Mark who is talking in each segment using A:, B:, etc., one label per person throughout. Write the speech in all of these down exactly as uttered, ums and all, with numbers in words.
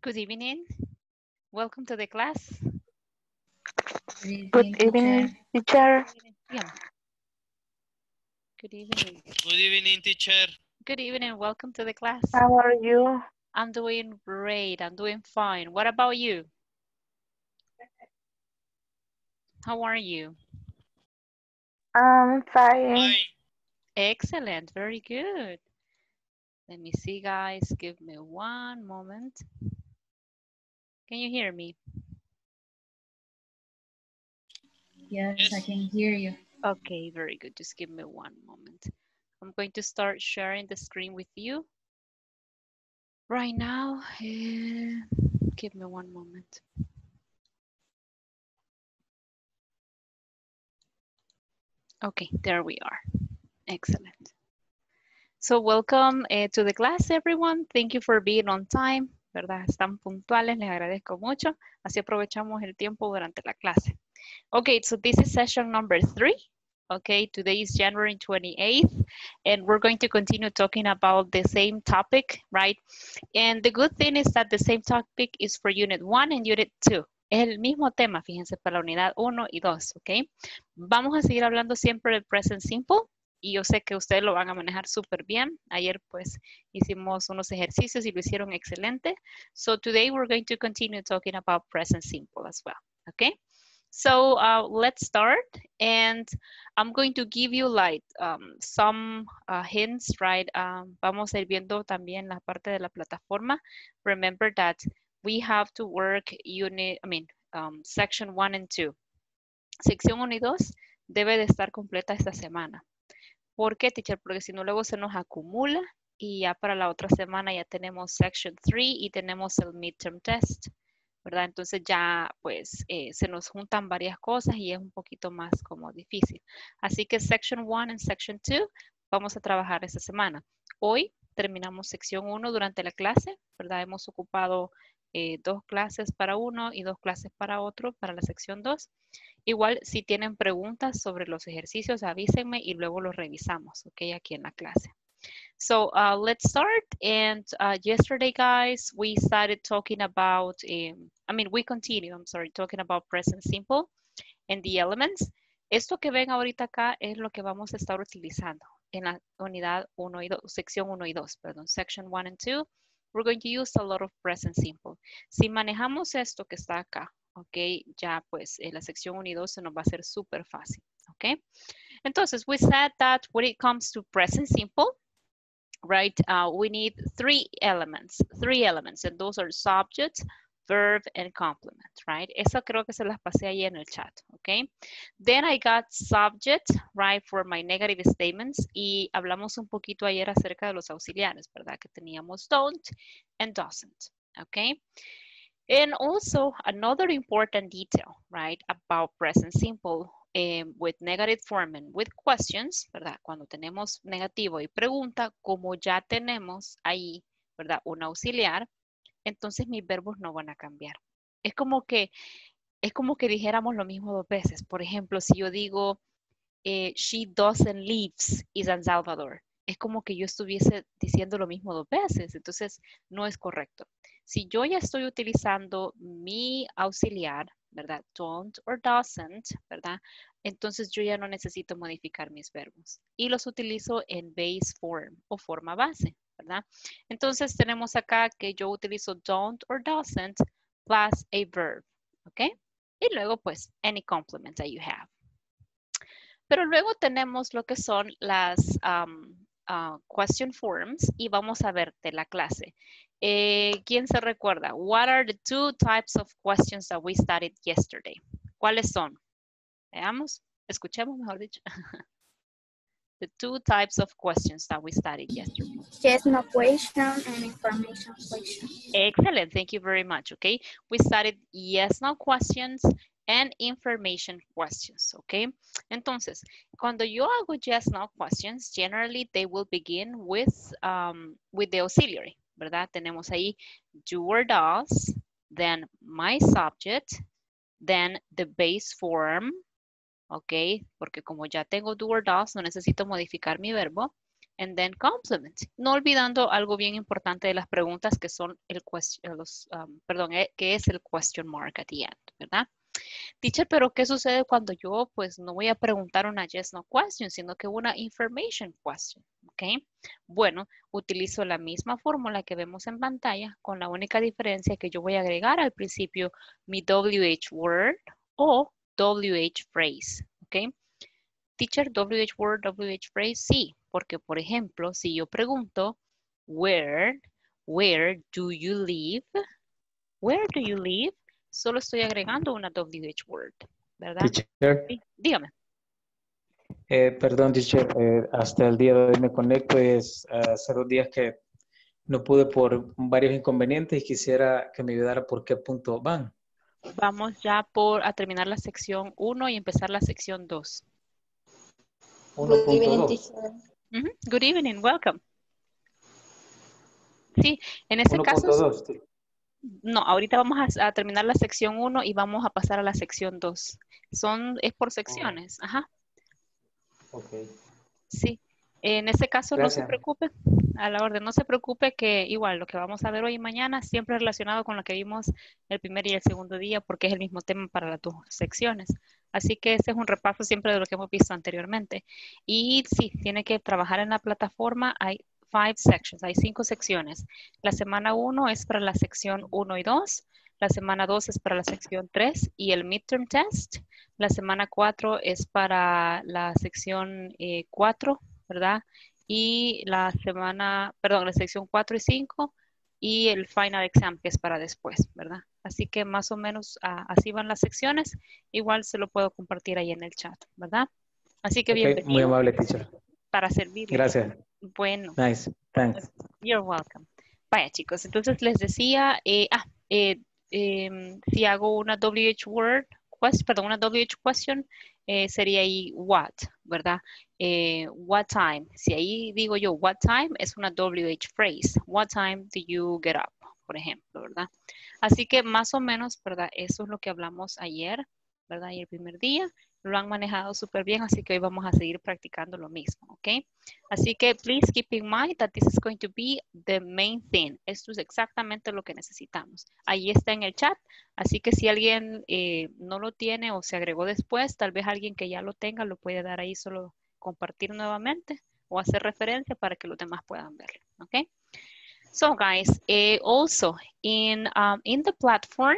A: Good evening. Welcome to the class.
B: Good
C: Good
B: evening,
C: evening,
B: teacher.
C: teacher.
A: Dígame. Good evening.
D: Good evening, teacher.
A: Good evening. Welcome to the class.
C: How are you?
A: I'm doing great. I'm doing fine. What about you? How are you?
C: I'm fine.
D: Fine.
A: Excellent. Very good. Let me see, guys. Give me one moment. Can you hear me?
B: Yes,
D: Yes.
B: I can hear you.
A: Okay, very good. Just give me one moment. I'm going to start sharing the screen with you right now. Uh, give me one moment. Okay, there we are. Excellent. So welcome uh, to the class, everyone. Thank you for being on time, ¿verdad? Están puntuales, les agradezco mucho. Así aprovechamos el tiempo durante la clase. Okay, so this is session number three. Okay, today is January twenty-eighth, and we're going to continue talking about the same topic, right? And the good thing is that the same topic is for unit one and unit two. Es el mismo tema, fíjense, para la unidad uno y dos, ¿ok? Vamos a seguir hablando siempre del present simple y yo sé que ustedes lo van a manejar súper bien. Ayer pues hicimos unos ejercicios y lo hicieron excelente. So today we're going to continue talking about present simple as well, ¿ok? So uh, let's start, and I'm going to give you like um, some uh, hints, right? Um, vamos a ir viendo también la parte de la plataforma. Remember that we have to work unit, I mean, um, section one and two. Sección uno y dos debe de estar completa esta semana. ¿Por qué, teacher? Porque si no, luego se nos acumula y ya para la otra semana ya tenemos section three y tenemos el midterm test, ¿verdad? Entonces ya pues eh, se nos juntan varias cosas y es un poquito más como difícil. Así que section one and section two vamos a trabajar esta semana. Hoy terminamos sección uno durante la clase, ¿verdad? Hemos ocupado eh, dos clases para uno y dos clases para otro, para la sección dos. Igual, si tienen preguntas sobre los ejercicios, avísenme y luego los revisamos, ¿ok? Aquí en la clase. So uh, let's start. And uh, yesterday, guys, we started talking about, um, I mean, we continue, I'm sorry, talking about present simple and the elements. Esto que ven ahorita acá es lo que vamos a estar utilizando en la unidad uno y dos, sección uno y dos, perdón, section one and two. We're going to use a lot of present simple. Si manejamos esto que está acá, ok, ya pues en la sección uno y dos se nos va a hacer súper fácil, ok. Entonces, we said that when it comes to present simple, right, uh, we need three elements, three elements, and those are subject, verb, and complement, right? Eso creo que se las pasé ahí en el chat, okay? Then I got subject, right, for my negative statements, y hablamos un poquito ayer acerca de los auxiliares, ¿verdad? Que teníamos don't and doesn't, okay? And also another important detail, right, about present simple um, with negative form and with questions, ¿verdad? Cuando tenemos negativo y pregunta, como ya tenemos ahí, ¿verdad? Un auxiliar, entonces mis verbos no van a cambiar. Es como que, es como que dijéramos lo mismo dos veces. Por ejemplo, si yo digo, eh, she doesn't lives in San Salvador, es como que yo estuviese diciendo lo mismo dos veces, entonces no es correcto. Si yo ya estoy utilizando mi auxiliar, ¿verdad? Don't or doesn't, ¿verdad? Entonces yo ya no necesito modificar mis verbos y los utilizo en base form o forma base, ¿verdad? Entonces tenemos acá que yo utilizo don't or doesn't plus a verb, ¿ok? Y luego pues any complement that you have. Pero luego tenemos lo que son las um, uh, question forms y vamos a ver de la clase. Eh, ¿Quién se recuerda? What are the two types of questions that we studied yesterday? ¿Cuáles son? Veamos, escuchemos mejor dicho. The two types of questions that we studied yesterday.
E: Yes, no question and information question.
A: Excellent, thank you very much, okay? We studied yes, no questions and information questions, okay? Entonces, cuando yo hago yes, no questions, generally they will begin with, um, with the auxiliary, ¿verdad? Tenemos ahí do or does, then my subject, then the base form, ok, porque como ya tengo do or does, no necesito modificar mi verbo. and then complement. No olvidando algo bien importante de las preguntas que son el question, los, um, perdón, eh, que es el question mark at the end, ¿verdad? Teacher, pero ¿qué sucede cuando yo pues no voy a preguntar una yes no question, sino que una information question? ¿Ok? Bueno, utilizo la misma fórmula que vemos en pantalla con la única diferencia que yo voy a agregar al principio mi W H word o W H phrase. ¿Ok? Teacher, W H word, W H phrase, sí, porque por ejemplo, si yo pregunto where, where do you live? Where do you live? Solo estoy agregando una W H word, ¿verdad?
C: Teacher,
A: Sí, dígame.
C: eh, perdón, teacher, eh, hasta el día de hoy me conecto, es uh, hace dos días que no pude por varios inconvenientes y quisiera que me ayudara por qué punto van.
A: Vamos ya por a terminar la sección uno y empezar la sección dos.
C: uno punto dos.
A: Uh-huh. Good evening, welcome. Sí, en este
C: uno
A: caso...
C: punto dos.
A: No, ahorita vamos a, a terminar la sección uno y vamos a pasar a la sección dos. Son, es por secciones,
C: Oh.
A: ajá.
C: Ok.
A: Sí, en ese caso no se
C: Gracias.
A: preocupe, a la orden, no se preocupe que igual lo que vamos a ver hoy y mañana siempre es relacionado con lo que vimos el primer y el segundo día porque es el mismo tema para las dos secciones. Así que ese es un repaso siempre de lo que hemos visto anteriormente. Y sí, tiene que trabajar en la plataforma, hay five sections, hay cinco secciones. La semana uno es para la sección uno y dos, la semana dos es para la sección tres y el midterm test. La semana cuatro es para la sección eh, cuatro, ¿verdad? Y la semana, perdón, la sección cuatro y cinco y el final exam que es para después, ¿verdad? Así que más o menos uh, así van las secciones. Igual se lo puedo compartir ahí en el chat, ¿verdad? Así que
C: Ok,
A: bienvenido.
C: muy amable, teacher.
A: Para servirle.
C: Gracias.
A: Bueno.
C: Nice, thanks.
A: You're welcome. Vaya, chicos, entonces les decía, eh, ah, eh, eh, si hago una W H word, quest, perdón, una W H question, eh, sería ahí what, ¿verdad? Eh, what time. Si ahí digo yo what time, es una W H phrase. What time do you get up? Por ejemplo, ¿verdad? Así que más o menos, ¿verdad? Eso es lo que hablamos ayer, ¿verdad? Y el primer día lo han manejado súper bien, así que hoy vamos a seguir practicando lo mismo, ¿ok? Así que please keep in mind that this is going to be the main thing. Esto es exactamente lo que necesitamos. Ahí está en el chat, así que si alguien eh, no lo tiene o se agregó después, tal vez alguien que ya lo tenga lo puede dar ahí, solo compartir nuevamente o hacer referencia para que los demás puedan verlo, ¿ok? So guys, uh, also in, um, in the platform,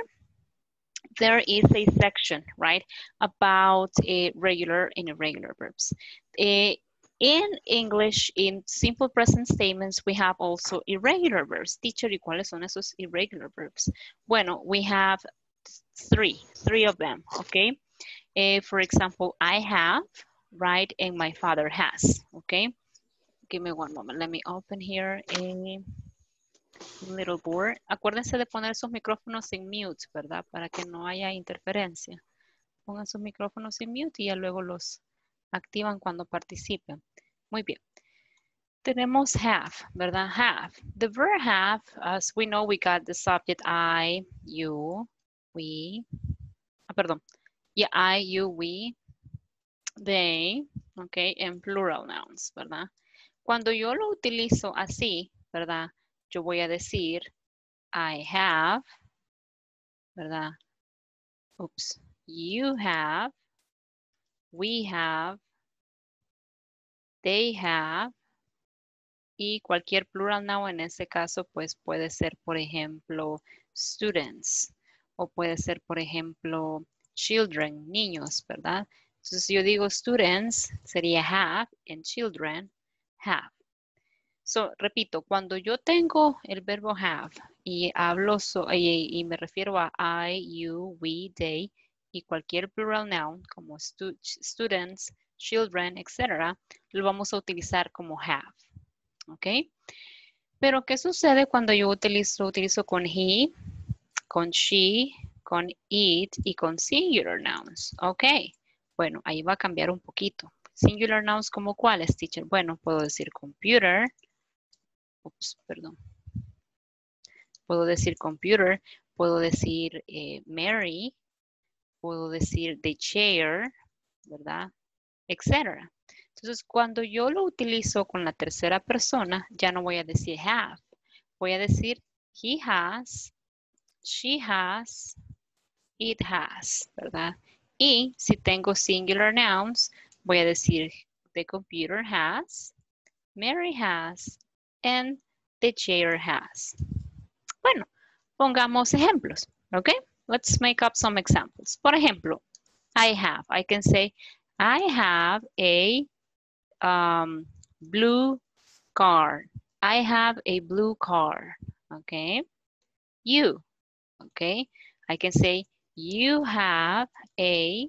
A: there is a section, right, about uh, regular and irregular verbs. Uh, in English, in simple present statements, we have also irregular verbs. Teacher, ¿y cuáles son esos irregular verbs? Bueno, we have three, three of them, okay? Uh, for example, I have, right, and my father has, okay? Give me one moment. Let me open here a little board. Acuérdense de poner sus micrófonos en mute, ¿verdad? Para que no haya interferencia. Pongan sus micrófonos en mute y ya luego los activan cuando participen. Muy bien. Tenemos have, ¿verdad? Have. The verb have, as we know, we got the subject I, you, we. Ah, perdón. Yeah, I, you, we, they, okay, en plural nouns, ¿verdad? Cuando yo lo utilizo así, ¿verdad? Yo voy a decir I have, ¿verdad? Oops. You have, we have, they have, y cualquier plural noun en ese caso, pues puede ser, por ejemplo, students, o puede ser, por ejemplo, children, niños, ¿verdad? Entonces, si yo digo students, sería have, and children, have. So, repito, cuando yo tengo el verbo have y hablo so, y, y me refiero a I, you, we, they y cualquier plural noun como stu students, children, etcétera, lo vamos a utilizar como have. ¿Ok? Pero, ¿qué sucede cuando yo utilizo, utilizo con he, con she, con it y con singular nouns? Ok. Bueno, ahí va a cambiar un poquito. Singular nouns como cuáles, teacher? Bueno, puedo decir computer. Ups, perdón. Puedo decir computer, puedo decir eh, Mary, puedo decir the chair, ¿verdad? Etcétera. Entonces, Entonces, cuando yo lo utilizo con la tercera persona, ya no voy a decir have. Voy a decir he has, she has, it has, ¿verdad? Y si tengo singular nouns, voy a decir the computer has, Mary has, and the chair has. Bueno, pongamos ejemplos, ¿ok? Let's make up some examples. Por ejemplo, I have. I can say, I have a um, blue car. I have a blue car, okay? You, okay? I can say, you have a,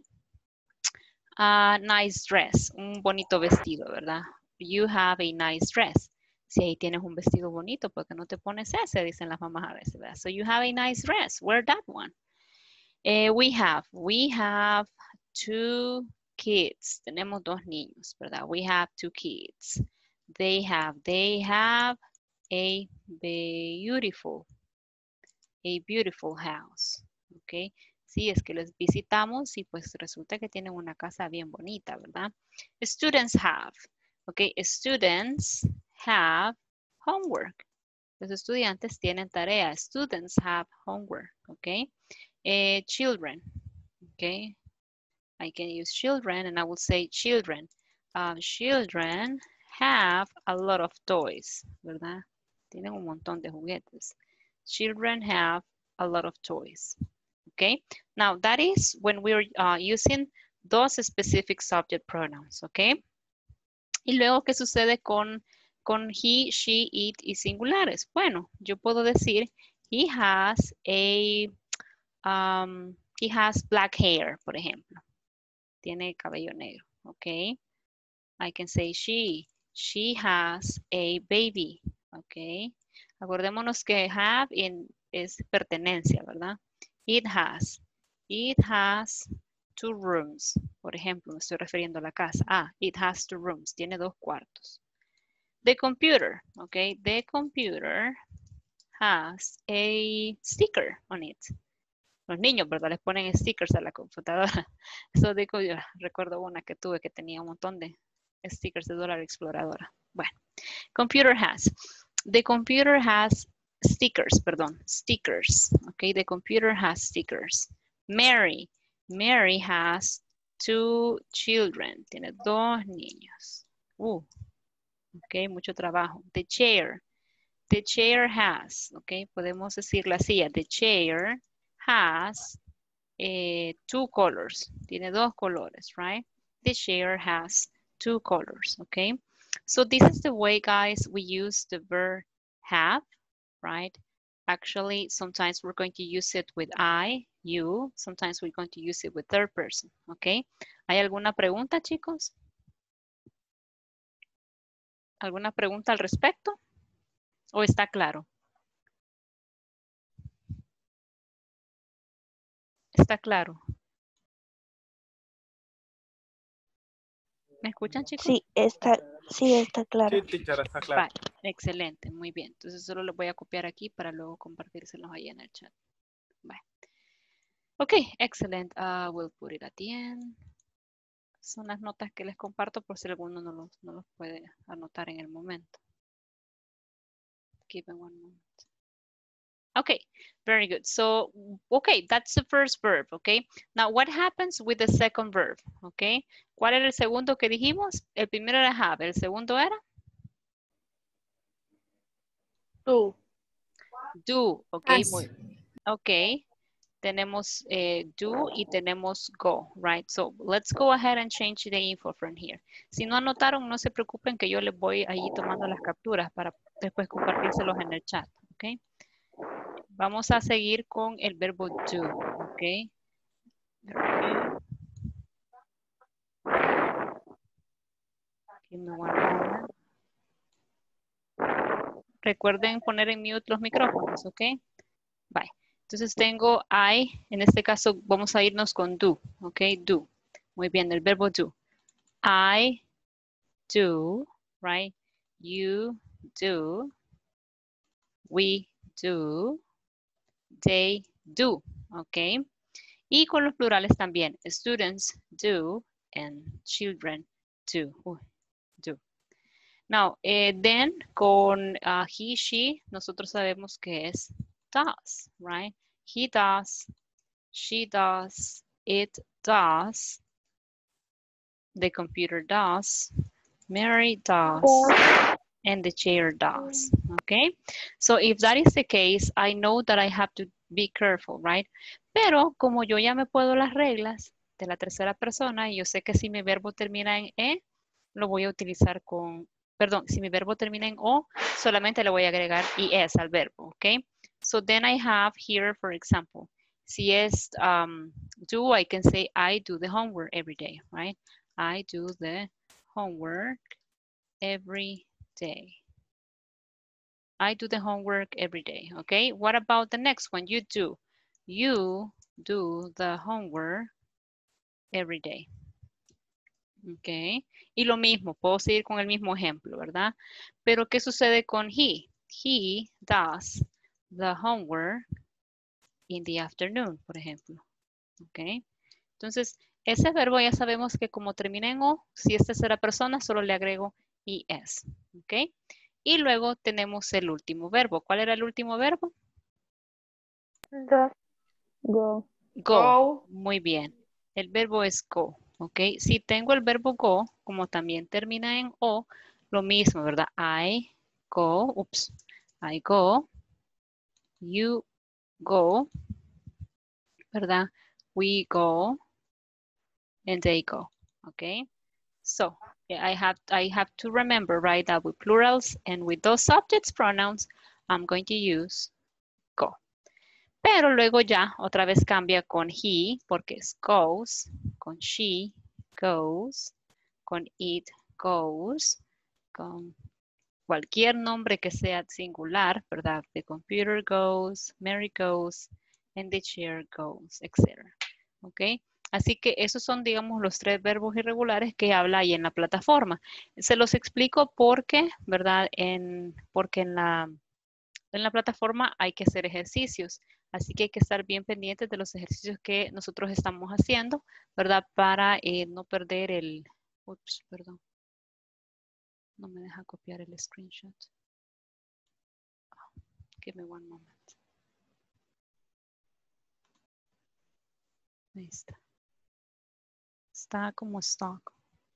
A: a nice dress, un bonito vestido, ¿verdad? You have a nice dress. Si ahí tienes un vestido bonito, ¿por qué no te pones ese? Dicen las mamás a veces, ¿verdad? So you have a nice dress, wear that one. Eh, we have, we have two kids. Tenemos dos niños, ¿verdad? We have two kids. They have, they have a beautiful, a beautiful house. ¿Ok? Sí, es que les visitamos y pues resulta que tienen una casa bien bonita, ¿verdad? Students have, ¿ok? Students have homework. Los estudiantes tienen tarea. Students have homework, ¿ok? Uh, children, okay? I can use children and I will say children. Uh, children have a lot of toys, ¿verdad? Tienen un montón de juguetes. Children have a lot of toys, okay? Now that is when we're uh, using those specific subject pronouns, okay? Y luego, ¿qué sucede con, con he, she, it y singulares? Bueno, yo puedo decir he has a Um, he has black hair, por ejemplo. Tiene cabello negro, okay? I can say she. She has a baby, okay? Acordémonos que have in, es pertenencia, ¿verdad? It has. It has two rooms. Por ejemplo, me estoy refiriendo a la casa. Ah, it has two rooms. Tiene dos cuartos. The computer, okay? The computer has a sticker on it. Los niños, ¿verdad? Les ponen stickers a la computadora. Eso digo yo, recuerdo una que tuve que tenía un montón de stickers de dólar exploradora. Bueno, computer has. The computer has stickers, perdón, stickers. Okay, the computer has stickers. Mary. Mary has two children. Tiene dos niños. Uh, ok, mucho trabajo. The chair. The chair has. Ok, podemos decir la silla. The chair has uh, two colors. Tiene dos colores, right? The chair has two colors, okay? So this is the way, guys, we use the verb have, right? Actually, sometimes we're going to use it with I, you. Sometimes we're going to use it with third person, okay? ¿Hay alguna pregunta, chicos? ¿Alguna pregunta al respecto? ¿O está claro? ¿Está claro? ¿Me escuchan, chicos?
D: Sí, está, sí, está claro.
F: Sí, teacher, está claro.
A: Vale, excelente, muy bien. Entonces solo lo voy a copiar aquí para luego compartírselos ahí en el chat. Vale. Ok, excellent. Uh, we'll put it at the end. Son las notas que les comparto por si alguno no los, no los puede anotar en el momento. Give me one moment. Okay, very good. So, okay, that's the first verb, okay? Now, what happens with the second verb, okay? ¿Cuál era el segundo que dijimos? El primero era have, el segundo era?
D: Do.
A: Do, okay,
B: Has.
A: muy, okay. Tenemos eh, do y tenemos go, right? So, let's go ahead and change the info from here. Si no anotaron, no se preocupen que yo les voy ahí tomando las capturas para después compartírselos en el chat, okay? Vamos a seguir con el verbo do, ¿ok? Give me one moment. Recuerden poner en mute los micrófonos, ¿ok? Bye. Entonces tengo I, en este caso vamos a irnos con do, ¿ok? Do. Muy bien, el verbo do. I do, right? You do. We do. They do, ¿ok? Y con los plurales también. Students do and children do. Uy, Now, eh, then, con uh, he, she, nosotros sabemos que es does, right? He does, she does, it does, the computer does, Mary does, and the chair does, okay? So if that is the case, I know that I have to be careful, right? Pero como yo ya me puedo las reglas de la tercera persona, y yo sé que si mi verbo termina en E, lo voy a utilizar con, perdón, si mi verbo termina en O, solamente le voy a agregar es al verbo, okay? So then I have here, for example, si es um, do, I can say I do the homework every day, right? I do the homework every day. I do the homework every day, okay? What about the next one? You do. You do the homework every day. Okay. Y lo mismo, puedo seguir con el mismo ejemplo, ¿verdad? Pero ¿qué sucede con he? He does the homework in the afternoon, por ejemplo. Okay. Entonces, ese verbo ya sabemos que como termina en O, si es tercera persona, solo le agrego es. Okay. Y luego tenemos el último verbo. ¿Cuál era el último verbo?
D: Go. Go.
A: Go.
D: Go.
A: Muy bien. El verbo es go. ¿Ok? Si tengo el verbo go, como también termina en O, lo mismo, ¿verdad? I go. Ups. I go. You go. ¿Verdad? We go. And they go. ¿Ok? So, I have, I have to remember, right, that with plurals and with those subjects pronouns, I'm going to use go. Pero luego ya otra vez cambia con he, porque es goes, con she, goes, con it, goes, con cualquier nombre que sea singular, ¿verdad? The computer goes, Mary goes, and the chair goes, etcétera. ¿Ok? Así que esos son, digamos, los tres verbos irregulares que habla ahí en la plataforma. Se los explico porque, ¿verdad? En, porque en la, en la plataforma hay que hacer ejercicios. Así que hay que estar bien pendientes de los ejercicios que nosotros estamos haciendo, ¿verdad? Para eh, no perder el... Ups, perdón. No me deja copiar el screenshot. Oh, give me one moment. Ahí está. Está como stock.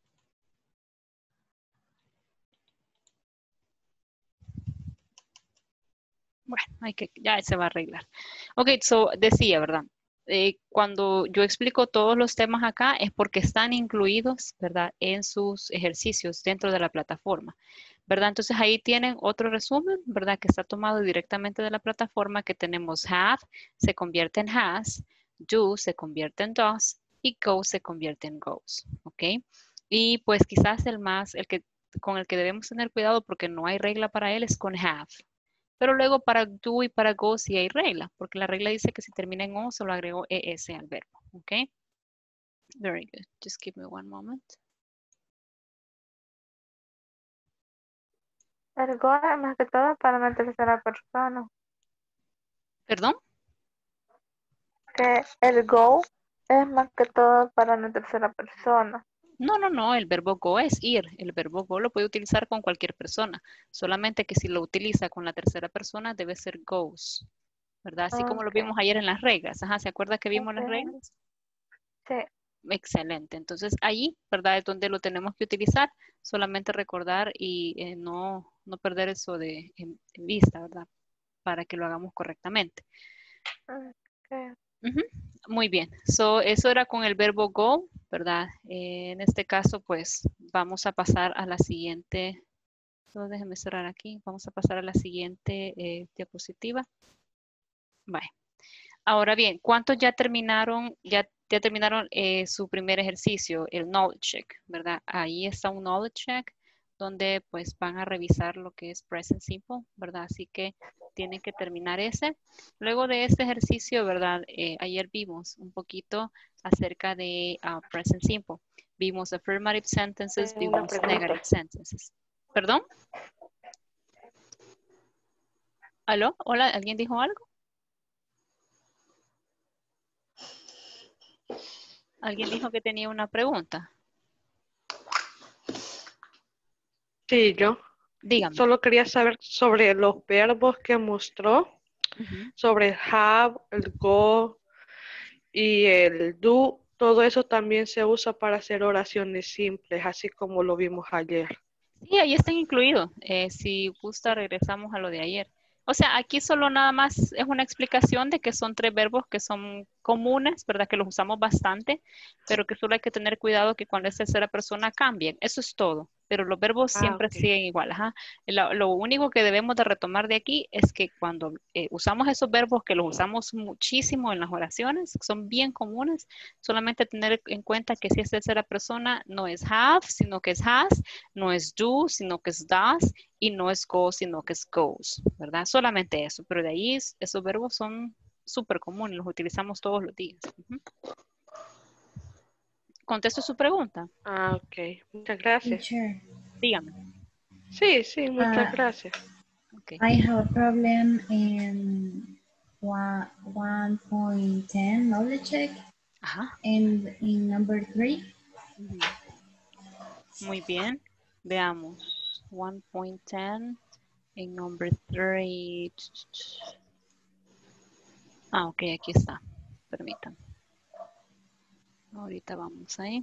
A: Bueno, hay que, ya se va a arreglar. Ok, so decía, ¿verdad? Eh, cuando yo explico todos los temas acá es porque están incluidos, ¿verdad? En sus ejercicios dentro de la plataforma, ¿verdad? Entonces ahí tienen otro resumen, ¿verdad? Que está tomado directamente de la plataforma, que tenemos have, se convierte en has, do se convierte en does y go se convierte en goes, ¿ok? Y pues quizás el más, el que con el que debemos tener cuidado porque no hay regla para él es con have. Pero luego para do y para go sí hay regla, porque la regla dice que si termina en O, solo agrego es al verbo. ¿Ok? Very good. Just give me one moment.
D: El go es más que todo para una tercera persona.
A: ¿Perdón?
D: Que el go es más que todo para una tercera persona.
A: No, no, no. El verbo go es ir. El verbo go lo puede utilizar con cualquier persona. Solamente que si lo utiliza con la tercera persona, debe ser goes. ¿Verdad? Así como lo
D: Okay.
A: vimos ayer en las reglas. Ajá, ¿se acuerda que vimos
D: Okay.
A: las reglas?
D: Sí.
A: Excelente. Entonces, ahí, ¿verdad? Es donde lo tenemos que utilizar. Solamente recordar y eh, no, no perder eso de en, en vista, ¿verdad? Para que lo hagamos correctamente.
D: Okay.
A: Uh-huh. Muy bien. So, eso era con el verbo go, ¿verdad? Eh, en este caso, pues, vamos a pasar a la siguiente. So, déjenme cerrar aquí. Vamos a pasar a la siguiente eh, diapositiva. Vale. Ahora bien, ¿cuántos ya terminaron, ya, ya terminaron eh, su primer ejercicio, el knowledge check, ¿verdad? Ahí está un knowledge check donde pues van a revisar lo que es present simple, ¿verdad? Así que tienen que terminar ese. Luego de este ejercicio, ¿verdad? Eh, ayer vimos un poquito acerca de uh, present simple. Vimos affirmative sentences,
D: Tengo una
A: vimos
D: pregunta.
A: negative sentences. ¿Perdón? ¿Aló? ¿Hola? ¿Alguien dijo algo? ¿Alguien dijo que tenía una pregunta?
F: Sí, yo.
A: Dígame.
F: Solo quería saber sobre los verbos que mostró,
A: Ujú.
F: sobre el have, el go y el do. Todo eso también se usa para hacer oraciones simples, así como lo vimos ayer.
A: Sí, ahí están incluidos. Eh, si gusta, regresamos a lo de ayer. O sea, aquí solo nada más es una explicación de que son tres verbos que son comunes, ¿verdad? Que los usamos bastante, pero que solo hay que tener cuidado que cuando es tercera persona cambien. Eso es todo. Pero los verbos
F: Ah,
A: siempre
F: ok.
A: siguen igual. Ajá. Lo, lo único que debemos de retomar de aquí es que cuando eh, usamos esos verbos que los usamos muchísimo en las oraciones, son bien comunes, solamente tener en cuenta que si es tercera persona no es have, sino que es has, no es do, sino que es does, y no es go, sino que es goes, ¿verdad? Solamente eso, pero de ahí es- esos verbos son súper comunes, los utilizamos todos los días. Ujú. ¿Contesto su pregunta?
F: Ah, ok. Muchas gracias.
B: Teacher,
A: Dígame.
F: Sí, sí, muchas
B: uh,
F: gracias.
A: Ok.
B: I have a problem in one, one point ten knowledge check
A: Ajá.
B: and in number three.
A: Ujú. Muy bien. Veamos. one point ten en number three. Ah, ok, aquí está. Permítanme. Ahorita vamos ahí.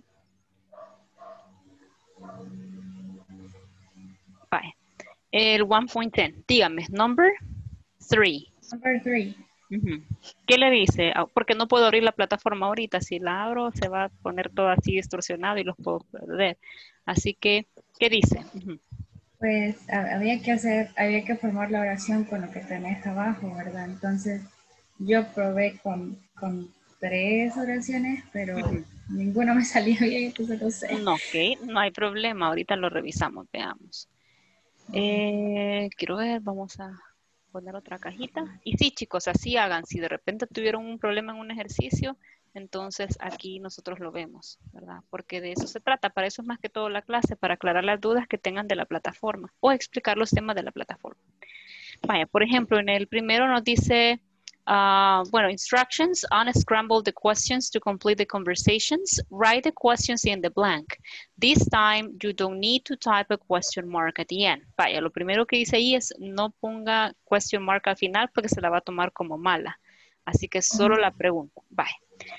A: Vale. El one point ten. Dígame, number three.
B: Number three.
A: Ujú. ¿Qué le dice? Ah, porque no puedo abrir la plataforma ahorita. Si la abro, se va a poner todo así distorsionado y los puedo perder. Así que, ¿qué dice? Ujú.
B: Pues ha- había que hacer, había que formar la oración con lo que tenés abajo, ¿verdad? Entonces yo probé con, con tres oraciones, pero
A: Ujú.
B: ninguna me salía bien, entonces no sé.
A: No, ok, no hay problema. Ahorita lo revisamos, veamos. Eh, quiero ver, vamos a poner otra cajita. Y sí, chicos, así hagan. Si de repente tuvieron un problema en un ejercicio, entonces aquí nosotros lo vemos, ¿verdad? Porque de eso se trata. Para eso es más que todo la clase, para aclarar las dudas que tengan de la plataforma o explicar los temas de la plataforma. Vaya, por ejemplo, en el primero nos dice, uh, bueno, instructions, unscramble the questions to complete the conversations. Write the questions in the blank. This time, you don't need to type a question mark at the end. Vaya, lo primero que dice ahí es no ponga question mark al final porque se la va a tomar como mala. Así que solo la pregunta. Vaya.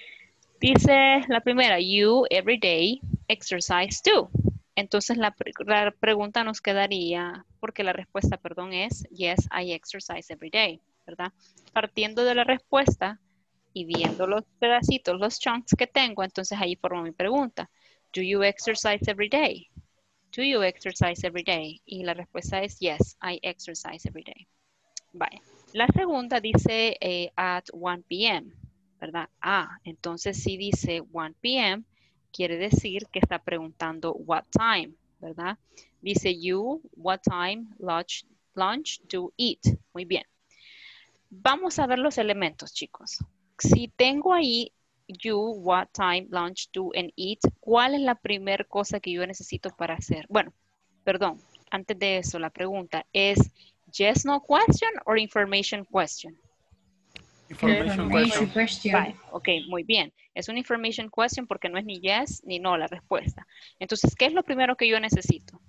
A: Dice la primera, you every day exercise too. Entonces la, pre la, pregunta nos quedaría, porque la respuesta, perdón, es yes, I exercise every day, ¿verdad? Partiendo de la respuesta y viendo los pedacitos, los chunks que tengo, entonces ahí formo mi pregunta. Do you exercise every day? Do you exercise every day? Y la respuesta es yes, I exercise every day. Vale. La segunda dice eh, at one p m, ¿verdad? Ah, entonces si dice one p m, quiere decir que está preguntando what time, ¿verdad? Dice you, what time lunch, lunch do eat. Muy bien. Vamos a ver los elementos, chicos. Si tengo ahí you, what time, lunch, do, and eat, ¿cuál es la primera cosa que yo necesito para hacer? Bueno, perdón, antes de eso, la pregunta es yes, no question or information question?
G: Information
B: Information
G: question.
B: question.
A: Vale, ok, muy bien. Es una information question porque no es ni yes ni no la respuesta. Entonces, ¿qué es lo primero que yo necesito?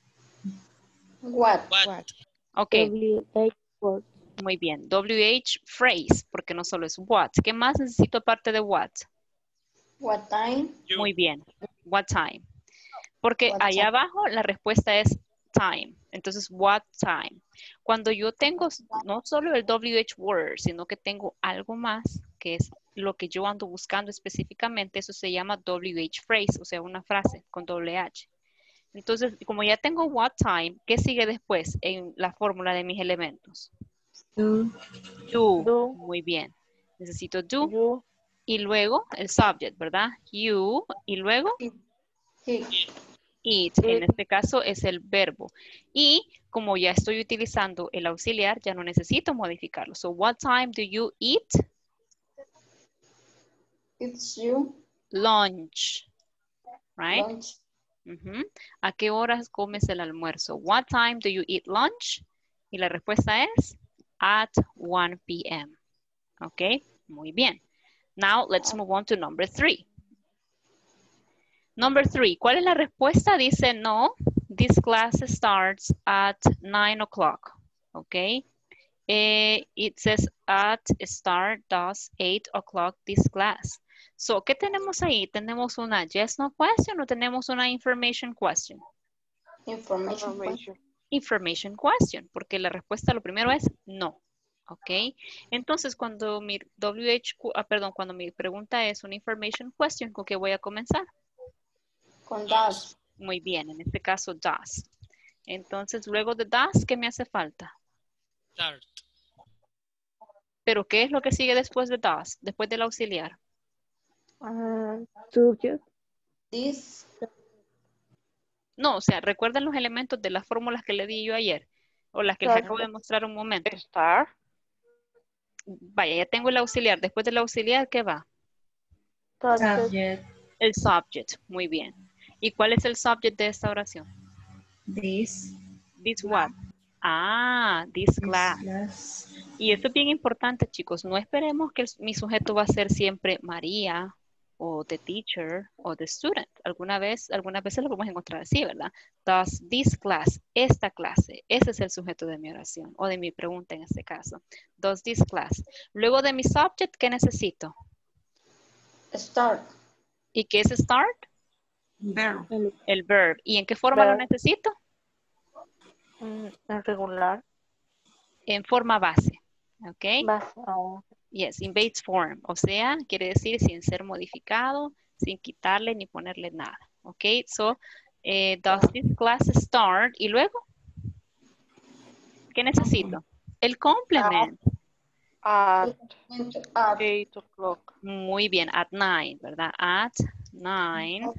D: What?
G: What?
A: Ok,
D: W H word.
A: muy bien. W H phrase, porque no solo es what. ¿Qué más necesito aparte de what?
D: What time?
G: You.
A: Muy bien. What time? Porque
D: What
A: allá
D: time?
A: abajo la respuesta es time. Entonces, what time? Cuando yo tengo no solo el W H word, sino que tengo algo más, que es lo que yo ando buscando específicamente, eso se llama W H phrase, o sea, una frase con doble H. Entonces, como ya tengo what time, ¿qué sigue después en la fórmula de mis elementos?
B: Do.
A: Do.
D: Do.
A: Muy bien. Necesito do.
D: You.
A: Y luego el subject, ¿verdad? You. Y luego
D: He.
A: eat. En este caso es el verbo. Y como ya estoy utilizando el auxiliar, ya no necesito modificarlo. So, what time do you eat?
D: It's you.
A: Lunch. Right?
D: Lunch.
A: Uh-huh. ¿A qué horas comes el almuerzo? What time do you eat lunch? Y la respuesta es at one p m Ok, muy bien. Now, let's move on to number three. Number three, ¿cuál es la respuesta? Dice no, this class starts at nine o'clock, okay? Uh, it says at start does eight o'clock this class. So, ¿qué tenemos ahí? ¿Tenemos una yes, no question o tenemos una information question?
E: Information.
F: Information.
A: Information question, porque la respuesta lo primero es no. ¿Ok? Entonces, cuando mi W H, ah, perdón, cuando mi pregunta es una information question, ¿con qué voy a comenzar?
E: Con does.
A: Muy bien, en este caso does. Entonces, luego de does, ¿qué me hace falta?
H: Start.
A: Pero, ¿qué es lo que sigue después de does? Después del auxiliar.
D: Uh, subject.
E: This.
A: No, o sea, ¿recuerdan los elementos de las fórmulas que le di yo ayer? O las que les
D: Claro.
A: acabo de mostrar un momento.
F: Start.
A: Vaya, ya tengo el auxiliar. Después del auxiliar, ¿qué va?
D: Subject.
B: Subject.
A: El subject. Muy bien. ¿Y cuál es el subject de esta oración?
B: This.
A: This what? Ah, this
B: This
A: class.
B: class.
A: Y esto es bien importante, chicos. No esperemos que el- mi sujeto va a ser siempre María o the teacher o the student. Alguna vez, algunas veces lo podemos encontrar así, ¿verdad? Does this class, esta clase, ese es el sujeto de mi oración o de mi pregunta en este caso. Does this class. Luego de mi subject, ¿qué necesito?
E: Start.
A: ¿Y qué es start?
G: Verb.
A: El verb. ¿Y en qué forma lo
D: Verb.
A: necesito?
D: Mm, en regular.
A: En forma base. ¿Ok?
D: Base. Oh.
A: Yes, in base form. O sea, quiere decir sin ser modificado, sin quitarle ni ponerle nada. ¿Ok? So, eh, does this class start? Y luego, ¿qué necesito? El complement.
F: At
E: At.
F: eight o'clock.
A: Muy bien, at nine, ¿verdad? At nine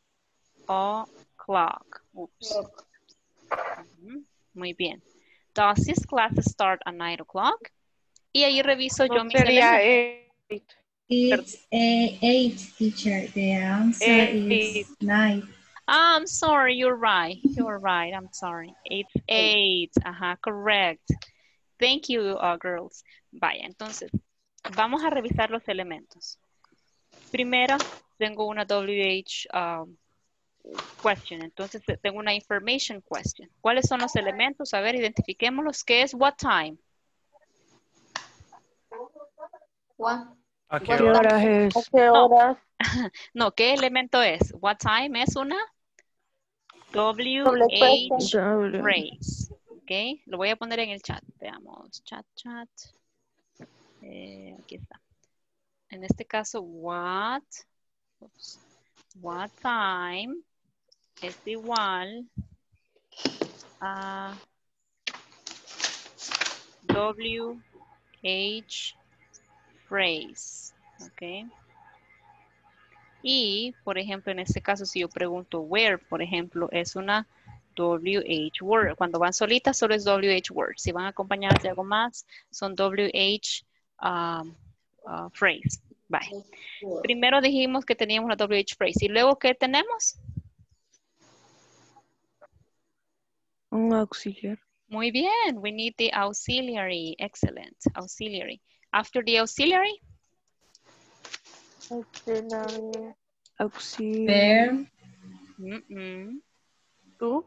A: o'clock. Oops. Ujú, muy bien. Does this class start at nine o'clock? Y ahí reviso yo
F: No
A: mis
F: sería
A: elementos.
F: eight.
B: It's a eight, teacher. The answer
F: Eight.
B: is nine.
A: I'm sorry, you're right. You're right, I'm sorry. It's eight. Ajá, correct. Thank you, uh, girls. Vaya, entonces, vamos a revisar los elementos. Primero, tengo una W H um, question. Entonces, tengo una information question. ¿Cuáles son los elementos? A ver, identifiquémoslos. ¿Qué es what time?
E: One.
G: ¿A qué
E: What
G: hora?
F: horas
D: ¿A
F: es?
D: qué
A: No.
D: horas?
A: No, ¿qué elemento es? What time es una W
D: Doble
A: H
D: question.
A: phrase. Ok, lo voy a poner en el chat. Veamos, chat, chat. Eh, aquí está. En este caso, what, oops, what time es igual a W H phrase. Ok. Y, por ejemplo, en este caso, si yo pregunto where, por ejemplo, es una W H word. Cuando van solitas, solo es W H word. Si van acompañadas de algo más, son W H um, uh, phrase. Bye. Primero dijimos que teníamos una W H phrase. ¿Y luego qué tenemos?
F: Un auxiliar.
A: Muy bien. We need the auxiliary. Excellent. Auxiliary. After the auxiliary,
D: Auxiliary.
F: Auxiliar.
B: Verb.
A: mm -mm.
F: Tú.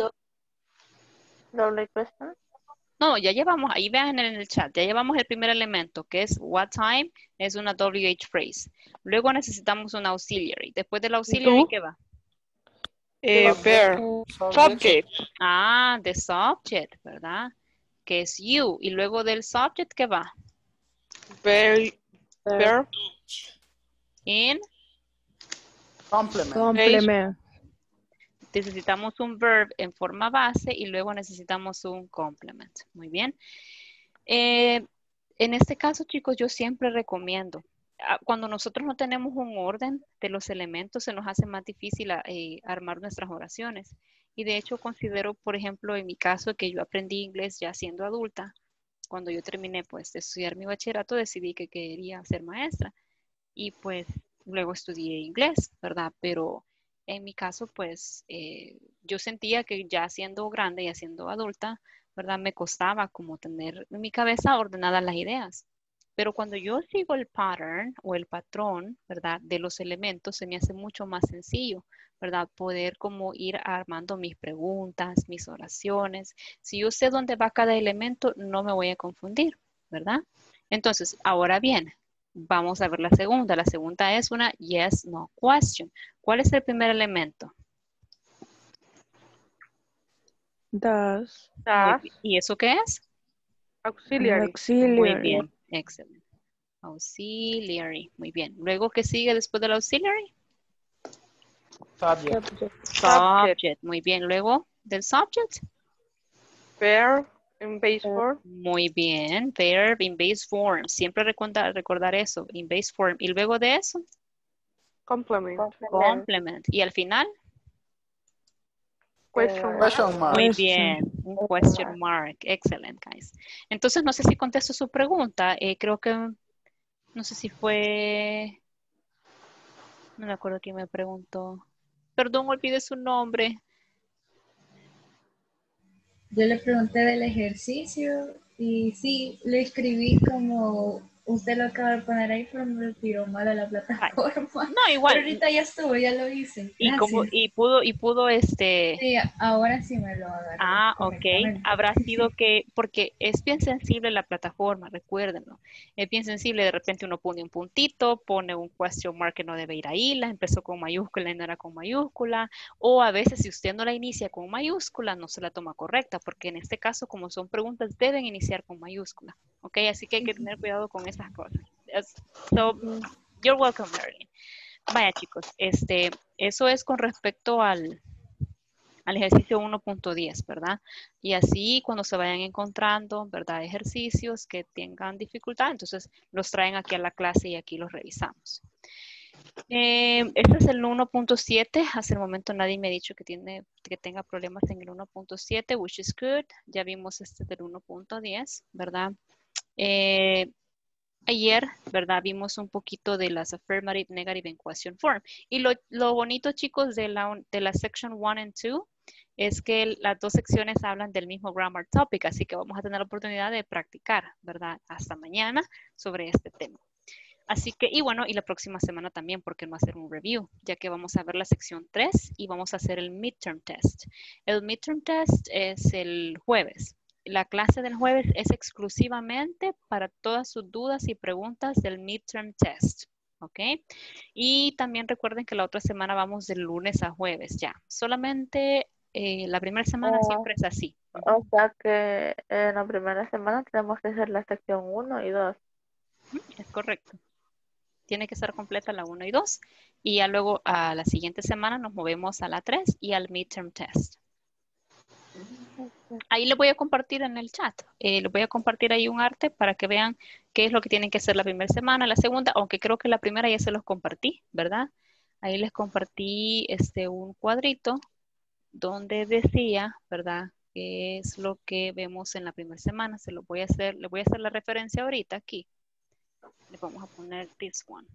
D: Doble question.
A: No, ya llevamos, ahí vean en el chat, ya llevamos el primer elemento, que es what time, es una W H phrase. Luego necesitamos un auxiliary. Después del auxiliary,
F: ¿Tú?
A: ¿qué va?
F: Eh, ver. Subject.
A: Ah, the subject, ¿verdad? Que es you. Y luego del subject, ¿qué va?
F: Ver. Ver.
A: In.
G: Complement.
F: Complement.
A: Necesitamos un verb en forma base y luego necesitamos un complement. Muy bien. Eh, en este caso, chicos, yo siempre recomiendo. ah, Cuando nosotros no tenemos un orden de los elementos, se nos hace más difícil ah, eh, armar nuestras oraciones. Y de hecho, considero, por ejemplo, en mi caso, que yo aprendí inglés ya siendo adulta. Cuando yo terminé, pues, de estudiar mi bachillerato, decidí que quería ser maestra. Y, pues, luego estudié inglés, ¿verdad? Pero en mi caso, pues, eh, yo sentía que ya siendo grande y siendo adulta, ¿verdad? Me costaba como tener en mi cabeza ordenadas las ideas. Pero cuando yo sigo el pattern o el patrón, ¿verdad? De los elementos, se me hace mucho más sencillo, ¿verdad? Poder como ir armando mis preguntas, mis oraciones. Si yo sé dónde va cada elemento, no me voy a confundir, ¿verdad? Entonces, ahora bien, vamos a ver la segunda. La segunda es una yes, no question. ¿Cuál es el primer elemento?
D: Does.
A: Muy
F: Das.
A: bien. ¿Y eso qué es?
F: Auxiliary.
A: Muy
D: Auxiliary.
A: bien, excelente. Auxiliary, muy bien. Luego, ¿qué sigue después del auxiliary?
G: Subject.
D: Subject.
F: Subject.
A: Subject, muy bien. Luego, del subject.
F: Verb in base
D: Verb.
F: form.
A: Muy bien, verb in base form. Siempre recordar, recordar eso, in base form. Y luego de eso,
F: Complement.
D: Complement.
A: complement. Y al final,
F: Question
D: Eh,
F: mark.
G: Question mark.
A: muy
D: Question.
A: bien, un
D: Question
A: question mark. Excellent, guys. Entonces, no sé si contesto su pregunta. Eh, creo que, no sé si fue, no me acuerdo quién me preguntó. Perdón, olvidé su nombre.
B: Yo le pregunté del ejercicio y sí, le escribí como usted lo acaba de poner ahí, pero me lo tiró mal a la
A: Ay,
B: plataforma.
A: no,
B: Pero
A: igual.
B: ahorita ya estuvo, ya lo hice.
A: Y como,
B: Gracias.
A: y pudo, y pudo este.
B: Sí, ahora sí me lo agarró
A: Ah, ok.
B: correctamente.
A: Habrá sido que, porque es bien sensible la plataforma, recuérdenlo. Es bien sensible, de repente uno pone un puntito, pone un question mark que no debe ir ahí, la empezó con mayúscula y no era con mayúscula, o a veces si usted no la inicia con mayúscula, no se la toma correcta, porque en este caso, como son preguntas, deben iniciar con mayúscula, ok. Así que hay que tener cuidado con esas cosas. Yes. So, you're welcome, Marilyn. Vaya, chicos, este, eso es con respecto al al ejercicio uno punto diez, ¿verdad? Y así cuando se vayan encontrando, ¿verdad? Ejercicios que tengan dificultad, entonces los traen aquí a la clase y aquí los revisamos. Eh, este es el uno punto siete. Hasta el momento nadie me ha dicho que, tiene, que tenga problemas en el uno punto siete, which is good. Ya vimos este del uno punto diez, ¿verdad? Eh, ayer, ¿verdad? Vimos un poquito de las affirmative, negative and question form. Y lo, lo bonito, chicos, de la, de la section one and two es que las dos secciones hablan del mismo grammar topic, así que vamos a tener la oportunidad de practicar, ¿verdad? Hasta mañana sobre este tema. Así que, y bueno, y la próxima semana también, ¿por qué no hacer un review? Ya que vamos a ver la sección tres y vamos a hacer el midterm test. El midterm test es el jueves. La clase del jueves es exclusivamente para todas sus dudas y preguntas del midterm test. ¿Ok? Y también recuerden que la otra semana vamos de lunes a jueves ya. Solamente eh, la primera semana
D: Oh,
A: siempre es así.
D: o sea que en la primera semana tenemos que hacer la sección uno y dos.
A: Ujú, es correcto. Tiene que ser completa la uno y dos. Y ya luego a la siguiente semana nos movemos a la tres y al midterm test. Ahí les voy a compartir en el chat. Eh, les voy a compartir ahí un arte para que vean qué es lo que tienen que hacer la primera semana, la segunda, aunque creo que la primera ya se los compartí, ¿verdad? Ahí les compartí este, un cuadrito donde decía, ¿verdad? Qué es lo que vemos en la primera semana. Se lo voy a hacer, les voy a hacer la referencia ahorita aquí. Le vamos a poner this one.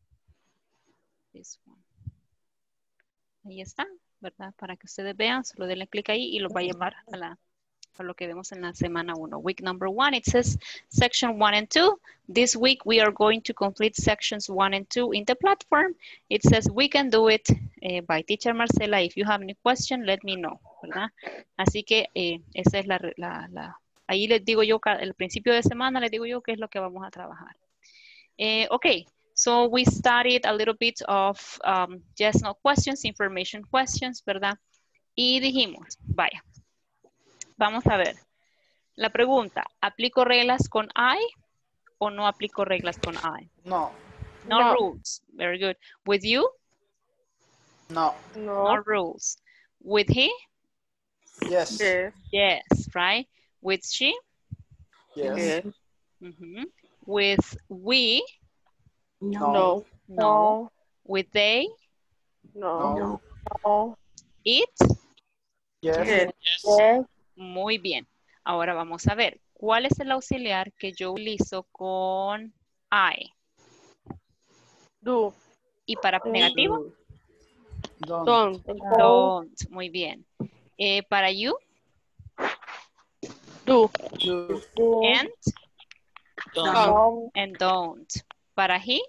A: This one. Ahí está, ¿verdad? Para que ustedes vean, solo denle clic ahí y los va a llevar a, la, a lo que vemos en la semana uno. Week number one, it says section one and two. This week we are going to complete sections one and two in the platform. It says we can do it eh, by Teacher Marcela. If you have any question, let me know, ¿verdad? Así que eh, esa es la, la, la, ahí les digo yo, el principio de semana les digo yo qué es lo que vamos a trabajar. Eh, ok. So we studied a little bit of um, yes, no questions, information questions, ¿verdad? Y dijimos, vaya, vamos a ver. La pregunta, ¿aplico reglas con I o no aplico reglas con I?
G: No.
A: No,
F: No.
A: rules. Very good. With you?
G: No.
F: No.
A: No rules. With he?
G: Yes.
F: Yes.
A: Yes, right? With she?
G: Yes.
F: Yes.
A: Mm-hmm. With we?
G: No.
F: No.
A: No. With they?
F: No.
G: No.
D: No.
A: It?
G: Yes.
F: Yes.
D: Yes.
A: Muy bien. Ahora vamos a ver. ¿Cuál es el auxiliar que yo utilizo con I?
F: Do.
A: ¿Y para negativo?
G: Don't.
F: Don't.
D: No.
A: Don't. Muy bien. Eh, ¿para you?
F: Do.
G: Do.
D: Yes.
A: And?
D: Don't.
A: and don't. Para he,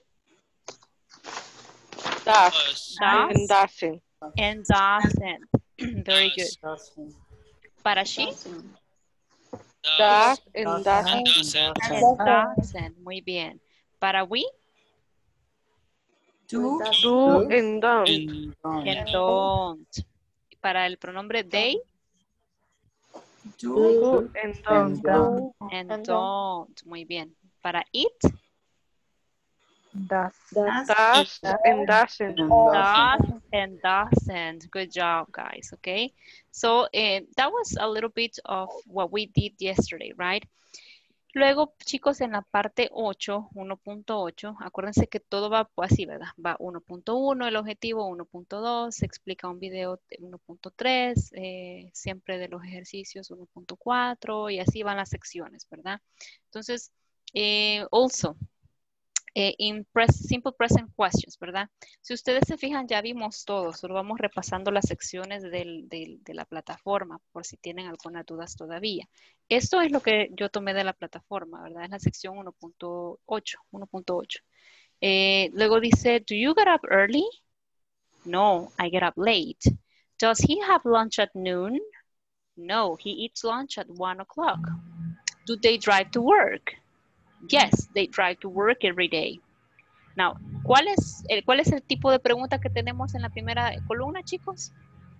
F: Does.
A: does,
F: And doesn't.
A: and doesn't. Very good.
G: Doesn't.
A: Para she,
E: Doesn't.
F: Does and doesn't.
G: Doesn't.
A: and doesn't. Muy bien. Para we,
B: Do,
F: Do and don't.
G: And don't.
A: and don't. Para el pronombre they,
B: do,
F: Do and
G: And
F: don't.
G: don't.
A: and
D: And
A: don't. Muy bien. Para it,
D: Does.
B: does,
F: Does and doesn't.
G: And
A: does,
G: doesn't.
A: and doesn't. Good job, guys. Okay. So uh, that was a little bit of what we did yesterday, right? Luego, chicos, en la parte ocho, uno punto ocho, acuérdense que todo va así, ¿verdad? Va uno punto uno, el objetivo, uno punto dos, se explica un video de uno punto tres, eh, siempre de los ejercicios uno punto cuatro y así van las secciones, ¿verdad? Entonces, eh, also, eh, in pres simple present questions, ¿verdad? Si ustedes se fijan, ya vimos todo, solo vamos repasando las secciones del, del, de la plataforma, por si tienen algunas dudas todavía. Esto es lo que yo tomé de la plataforma, ¿verdad? Es la sección uno punto ocho, uno punto ocho. Eh, luego dice, do you get up early? No, I get up late. Does he have lunch at noon? No, he eats lunch at one o'clock. Do they drive to work? Yes, they drive to work every day. Now, ¿cuál es, el, ¿cuál es el tipo de pregunta que tenemos en la primera columna, chicos?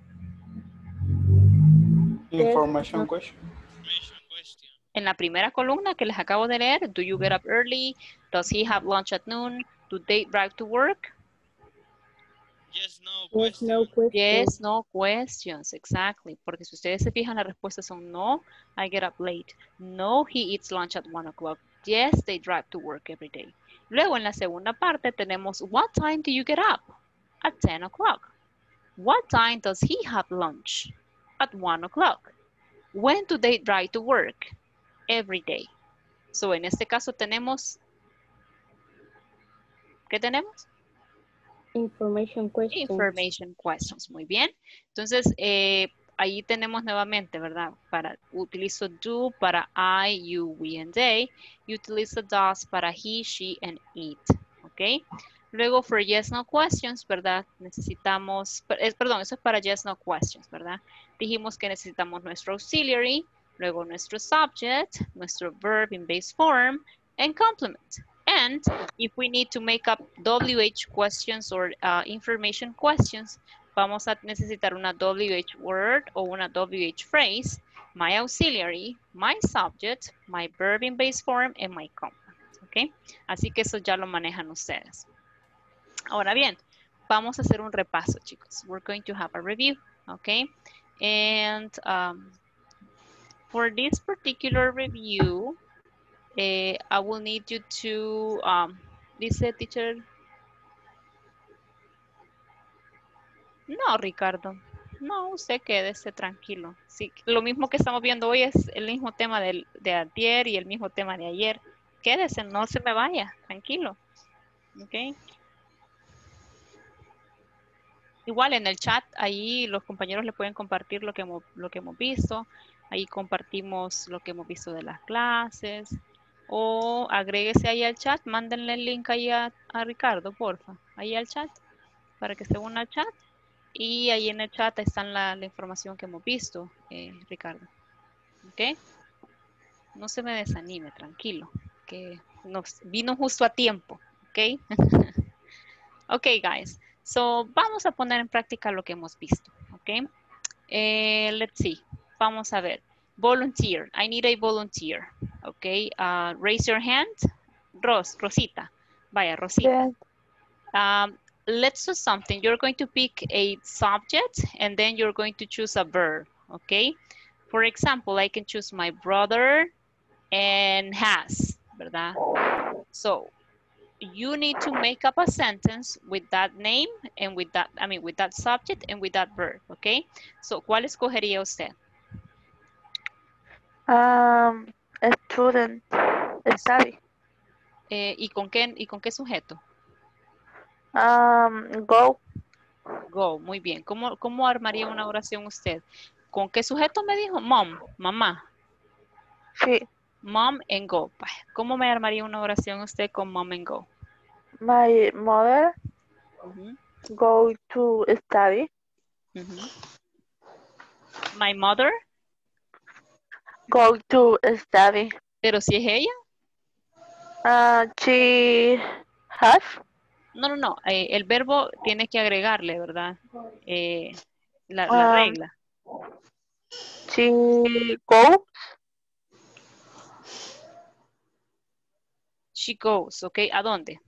G: Information question.
A: En la primera columna que les acabo de leer, do you get up early? Does he have lunch at noon? Do they drive to work?
H: Yes, no
I: Yes,
H: question.
I: no question.
A: Yes, no questions, exactly. Porque si ustedes se fijan, las respuestas son no, I get up late. No, he eats lunch at one o'clock. Yes, they drive to work every day. Luego en la segunda parte tenemos, what time do you get up? At ten o'clock. What time does he have lunch? At one o'clock. When do they drive to work? Every day. So en este caso tenemos, ¿qué tenemos?
I: Information questions.
A: Information questions, muy bien. Entonces, eh, ahí tenemos nuevamente, ¿verdad? Para, utilizo do para I, you, we, and they. Y utilizo does para he, she, and it, ¿ok? Luego, for yes, no questions, ¿verdad? Necesitamos, eh, perdón, eso es para yes, no questions, ¿verdad? Dijimos que necesitamos nuestro auxiliary, luego nuestro subject, nuestro verb in base form, and complement. And if we need to make up W H questions or uh, information questions, vamos a necesitar una W H word o una W H phrase, my auxiliary, my subject, my verb in base form, and my complement. ¿Ok? Así que eso ya lo manejan ustedes. Ahora bien, vamos a hacer un repaso, chicos. We're going to have a review. ¿Ok? And um, for this particular review, Uh, I will need you to, um, dice teacher. No, Ricardo. No, usted quédese tranquilo. Sí, lo mismo que estamos viendo hoy es el mismo tema del, de ayer y el mismo tema de ayer. Quédese, no se me vaya, tranquilo. Ok. Igual en el chat, ahí los compañeros le pueden compartir lo que hemos, lo que hemos visto. Ahí compartimos lo que hemos visto de las clases. O agréguese ahí al chat, mándenle el link ahí a, a Ricardo, porfa, ahí al chat, para que se una al chat. Y ahí en el chat está la, la información que hemos visto, eh, Ricardo. ¿Ok? No se me desanime, tranquilo, que nos vino justo a tiempo. ¿Ok? Ok, guys. So, vamos a poner en práctica lo que hemos visto. ¿Ok? Eh, let's see. Vamos a ver. Volunteer. I need a volunteer. Okay. Uh, raise your hand. Ros, Rosita. Vaya, Rosita. Um, let's do something. You're going to pick a subject and then you're going to choose a verb. Okay. For example, I can choose my brother and has, ¿verdad? So, you need to make up a sentence with that name and with that, I mean, with that subject and with that verb. Okay. So, ¿cuál escogería usted?
D: Um, student, study.
A: Eh, ¿y, con qué, ¿Y con qué sujeto?
D: Um, go.
A: Go, muy bien. ¿Cómo, ¿Cómo armaría una oración usted? ¿Con qué sujeto me dijo? Mom, mamá.
D: Sí.
A: Mom and go. ¿Cómo me armaría una oración usted con mom and go?
D: My mother
A: Uh-huh.
D: go to study.
A: Uh-huh. My mother.
D: Go to study.
A: Pero si es ella.
D: Uh, she has.
A: No, no, no. Eh, el verbo tiene que agregarle, ¿verdad? Eh, la, la
D: Um,
A: regla.
D: She go.
A: She goes, ¿ok? ¿A dónde?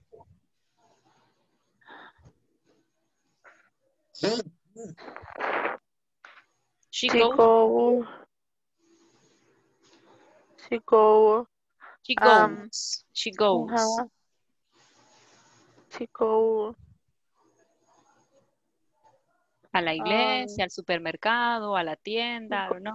A: She,
D: She
A: goes.
D: go. She go.
A: She
D: Um,
A: goes. She goes.
D: uh, she go.
A: A la iglesia,
D: Um,
A: al supermercado, a la tienda, ¿no?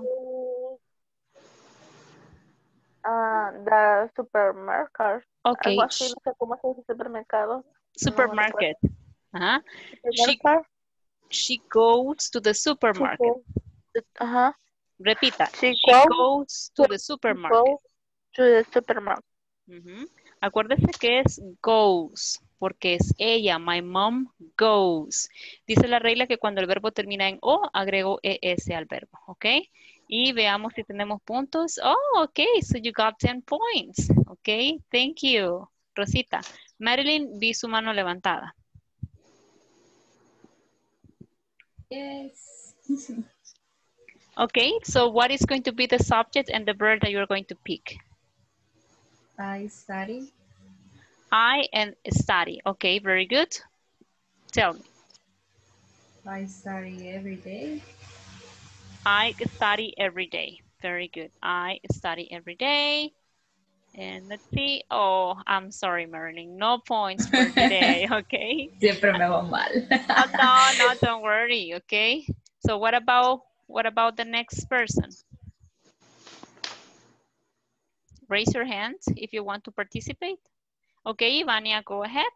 D: Uh, the supermarket.
A: Ok.
D: Algo así, no sé cómo se dice supermercado.
A: Supermarket.
D: No
A: Ajá. She,
D: supermarket.
A: she goes to the
D: She
A: supermarket.
D: go. Ajá.
A: Repita.
D: She,
A: She
D: go,
A: goes to the supermarket.
D: go to the supermarket.
A: Uh-huh. Acuérdese que es goes, porque es ella. My mom goes. Dice la regla que cuando el verbo termina en O, agrego es al verbo, ¿ok? Y veamos si tenemos puntos. Oh, ok, so you got ten points. Ok, thank you. Rosita. Marilyn, vi su mano levantada.
B: Yes.
A: Okay, so what is going to be the subject and the verb that you're going to pick?
B: I study.
A: I and study. Okay, very good. Tell me.
B: I study every day.
A: I study every day. Very good. I study every day. And let's see. Oh, I'm sorry, Marilyn. No points for today, okay?
B: Siempre me va mal.
A: Oh, no, no, don't worry, okay? So what about what about the next person? Raise your hand if you want to participate. Okay, Ivania, go ahead.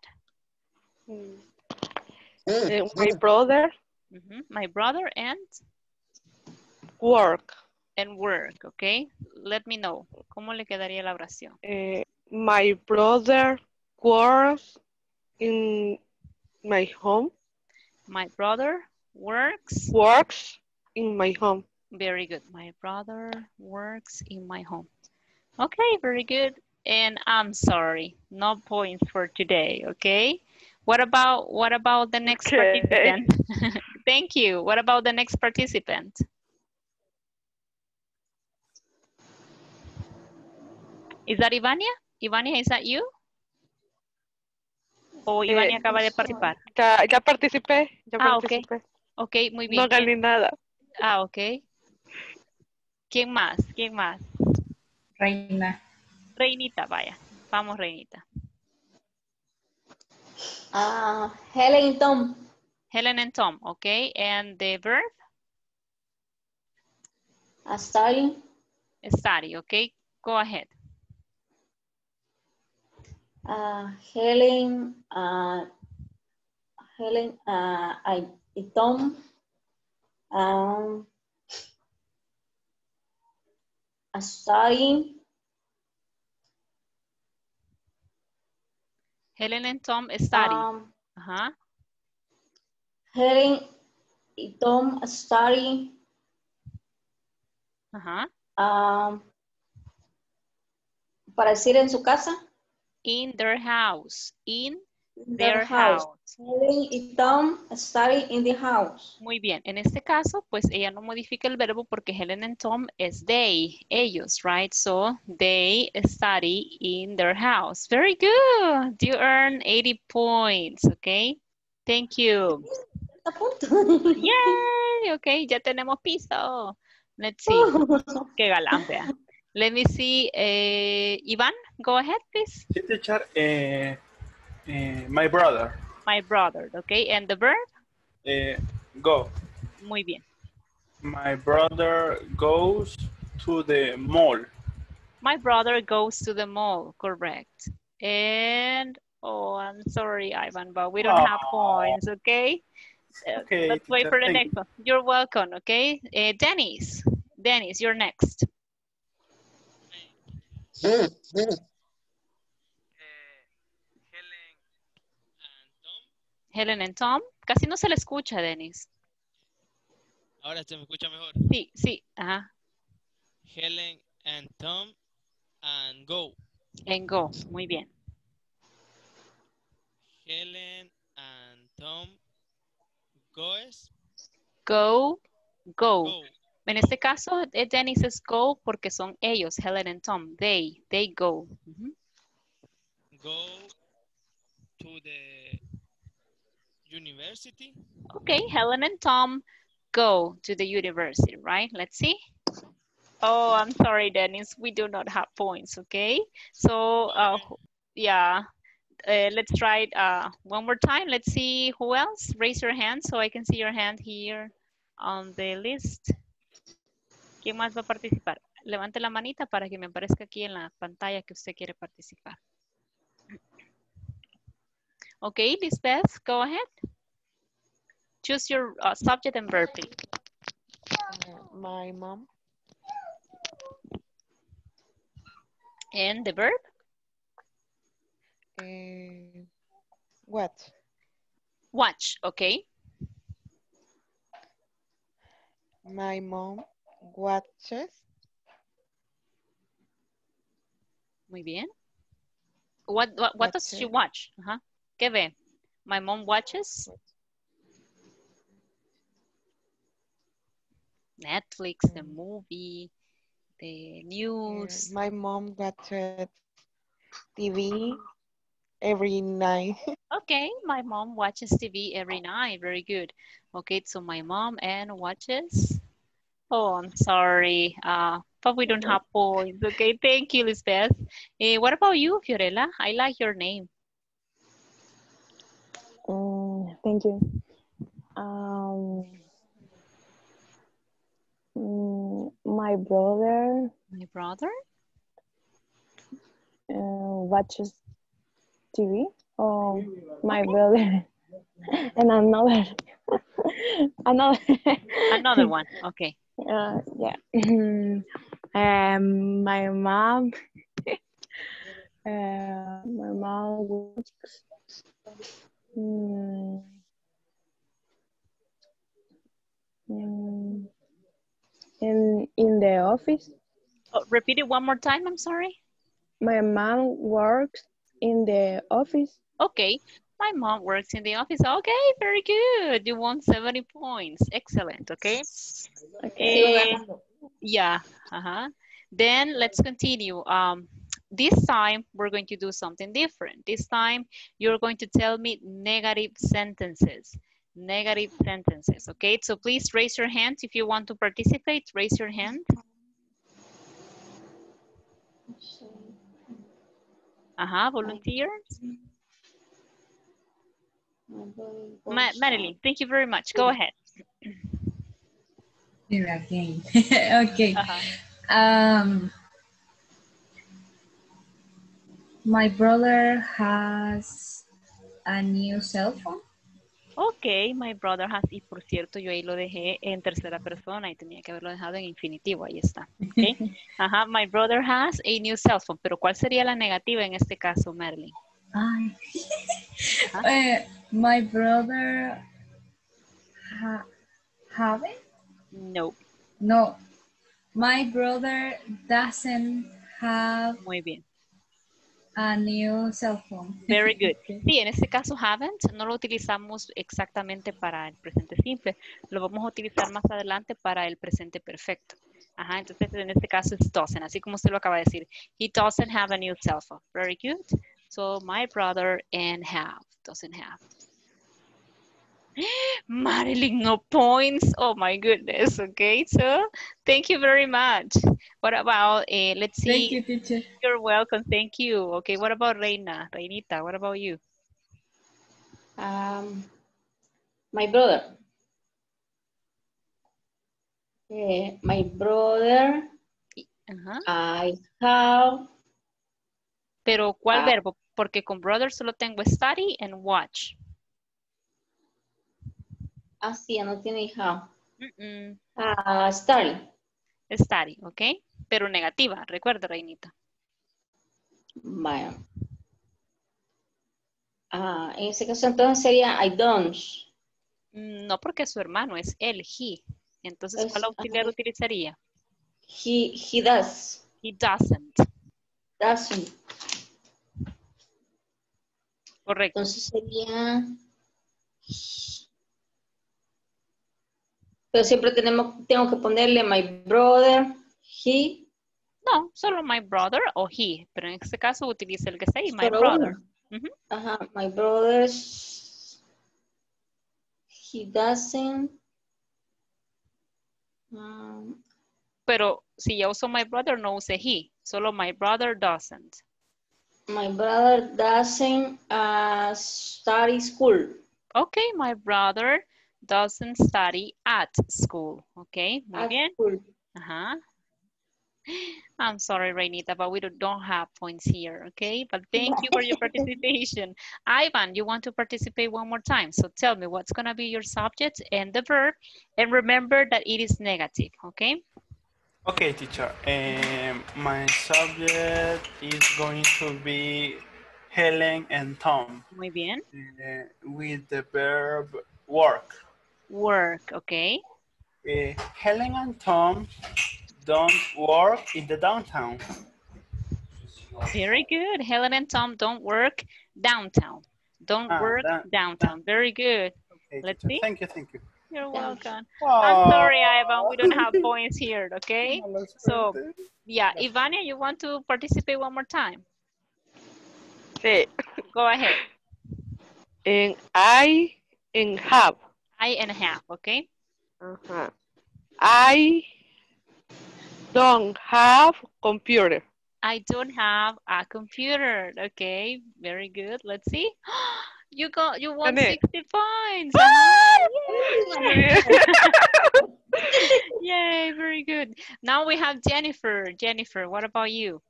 F: Uh, my brother.
A: Mm-hmm. My brother and?
F: Work.
A: And work, okay? Let me know. ¿Cómo le quedaría la oración?
F: Uh, my brother works in my home.
A: My brother works?
F: Works in my home.
A: Very good. My brother works in my home. Okay, very good. And I'm sorry, no points for today, okay? What about what about the next
F: Okay.
A: participant? Thank you. What about the next participant? Is that Ivania? Ivania, is that you? O Ivania
F: Eh,
A: acaba de participar.
F: Ya, ya participé. Ya
A: Ah,
F: participé.
A: ok. Ok, muy bien.
F: No gané nada.
A: Ah, ok. ¿Quién más? ¿Quién más?
B: Reina.
A: Reinita, vaya. Vamos, Reinita.
E: Uh, Helen and Tom.
A: Helen and Tom, okay. And the verb?
E: Uh, study.
A: Study, okay. Go ahead.
E: Uh, Helen, uh, Helen, uh, I, Tom, um, uh, studying.
A: Helen and Tom study.
E: Um,
A: Ajá.
E: Helen y Tom study.
A: Ajá.
E: Um, para decir en su casa.
A: In their house. In
E: Their,
A: their
E: house.
A: house.
E: Helen y Tom study in the house.
A: Muy bien. En este caso, pues ella no modifica el verbo porque Helen and Tom es they, ellos, right? So they study in their house. Very good. You earn eighty points, okay? Thank you. Yay, okay, ya tenemos piso. Let's see. Qué galán, vea. Let me see. Uh, Ivan, go ahead, please.
G: Sí, teacher. Eh, eh, my brother.
A: My brother, okay. And the verb?
G: Eh, go.
A: Muy bien.
G: My brother goes to the mall.
A: My brother goes to the mall, correct. And, oh, I'm sorry, Ivan, but we don't
G: Oh.
A: have points, okay? Uh,
G: Okay,
A: let's wait
G: teacher,
A: for the
G: thank
A: next
G: you.
A: one. You're welcome, okay? Uh, Dennis, Dennis, you're next. Helen and Tom. Casi no se le escucha, Dennis.
H: Ahora se me escucha mejor.
A: Sí, sí, ajá.
H: Helen and Tom and go.
A: And go, muy bien.
H: Helen and Tom goes.
A: Go, go.
H: Go.
A: En este caso, eh, Dennis es go porque son ellos, Helen and Tom. They, they go. Ujú.
H: Go to the university.
A: Okay, Helen and Tom go to the university, right? Let's see. Oh, I'm sorry, Dennis. We do not have points, okay? So, uh, yeah, uh, let's try it uh, one more time. Let's see who else. Raise your hand so I can see your hand here on the list. ¿Quién más va a participar? Levante la manita para que me aparezca aquí en la pantalla que usted quiere participar. Okay, Lisbeth, go ahead. Choose your uh, subject and verb, please.
F: Uh, my mom.
A: And the verb?
F: Uh, what?
A: Watch, okay.
F: My mom watches.
A: Muy bien. What, what, what does she watch? Uh-huh. ¿Qué ve? My mom watches Netflix, the movie, the news.
F: My mom watches T V every night.
A: Okay, my mom watches T V every night. Very good. Okay, so my mom and watches. Oh, I'm sorry, uh, but we don't have points. Okay, thank you, Lisbeth. Uh, what about you, Fiorella? I like your name.
I: Um, thank you. Um, mm, my brother
A: My brother?
I: uh, watches T V. Oh, my brother and another another
A: Another one. Okay.
I: uh, yeah. um, my mom. uh, my mom works. Mm, mm, in in the office.
A: Oh, repeat it one more time. I'm sorry.
I: My mom works in the office.
A: Okay. My mom works in the office. Okay, very good. You won seventy points. Excellent. Okay.
I: Okay.
A: Uh, yeah. Uh-huh. Then let's continue. Um, this time we're going to do something different. This time you're going to tell me negative sentences. Negative sentences. Okay. So please raise your hand if you want to participate. Raise your hand. Uh-huh. Volunteers. Ma Madeline, thank you very much. Go ahead.
B: Again. Okay.
A: Uh-huh.
B: Um, my brother has a new cell phone.
A: Ok, my brother has, y por cierto, yo ahí lo dejé en tercera persona y tenía que haberlo dejado en infinitivo, ahí está. Okay. Ajá, my brother has a new cell phone, pero ¿cuál sería la negativa en este caso, Marilyn?
B: Ay. uh, my brother ha have it?
A: No.
B: No. My brother doesn't have
A: Muy bien.
B: a new cell phone.
A: Very good. Sí, en este caso haven't no lo utilizamos exactamente para el presente simple. Lo vamos a utilizar más adelante para el presente perfecto. Ajá, entonces en este caso es doesn't, así como usted lo acaba de decir. He doesn't have a new cell phone. Very good. So my brother and have, doesn't have. Marilyn, no points. Oh my goodness. Okay, so thank you very much. What about, uh, let's see.
B: Thank you, teacher.
A: You're welcome. Thank you. Okay, what about Reina? Reinita, what about you?
E: Um, my brother. Uh, my brother.
A: Uh-huh.
E: I have.
A: Pero, ¿cuál
E: uh,
A: verbo? Porque con brother solo tengo study and watch.
E: Ah, sí, ya no tiene have.
A: Mm -mm.
E: Uh, study.
A: Study, ¿ok? Pero negativa, recuerda, Reinita.
E: Vaya. Ah, en ese caso entonces sería I don't.
A: No, porque su hermano es él, he. Entonces,
E: Es,
A: ¿cuál auxiliar
E: ajá.
A: utilizaría?
E: He, he does.
A: He doesn't.
E: Doesn't.
A: Correcto.
E: Entonces sería... Pero siempre tenemos, tengo que ponerle my brother, he.
A: No, solo my brother o he. Pero en este caso utiliza el que está ahí, my
E: Solo
A: brother.
E: uno.
A: Ujú.
E: Ajá, my brother, he doesn't. Um,
A: Pero si ya uso my brother, no use he. Solo my brother doesn't.
E: my brother doesn't uh, study school.
A: Okay, my brother doesn't study at school. Okay, muy
E: At
A: bien.
E: school.
A: Ajá. I'm sorry, Reinita, but we don't have points here, okay? But thank you for your participation. Ivan, you want to participate one more time. So tell me what's going to be your subject and the verb. And remember that it is negative, okay?
G: Okay, teacher. Um, my subject is going to be Helen and Tom.
A: Muy bien.
G: Uh, with the verb work.
A: Work, okay?
G: Uh, Helen and Tom don't work in the downtown.
A: Very good. Helen and Tom don't work downtown. Don't
G: Ah,
A: work
G: that-
A: downtown. Very good.
G: Okay,
A: Let's
G: teacher.
A: see.
G: Thank you, thank you.
A: You're welcome.
G: Oh.
A: I'm sorry, Ivan. We don't have points here, okay? So, yeah, Ivania, you want to participate one more time?
F: Sí.
A: Go ahead.
F: En I, en have.
A: I and have, okay?
F: Ajá. I don't have computer.
A: I don't have a computer. Okay, very good. Let's see. You got you won
F: Gané.
A: sixty points. Uh-huh. Yay. Yay, very good. Now we have Jennifer. Jennifer, what about you?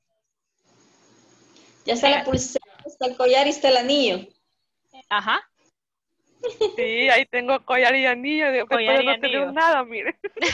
E: Ya está la pulsera, está el collar y está el anillo.
A: Ajá.
F: Sí, ahí tengo collar y anillo. Después
A: Collar y
F: no tengo
A: anillo.
F: nada, mire.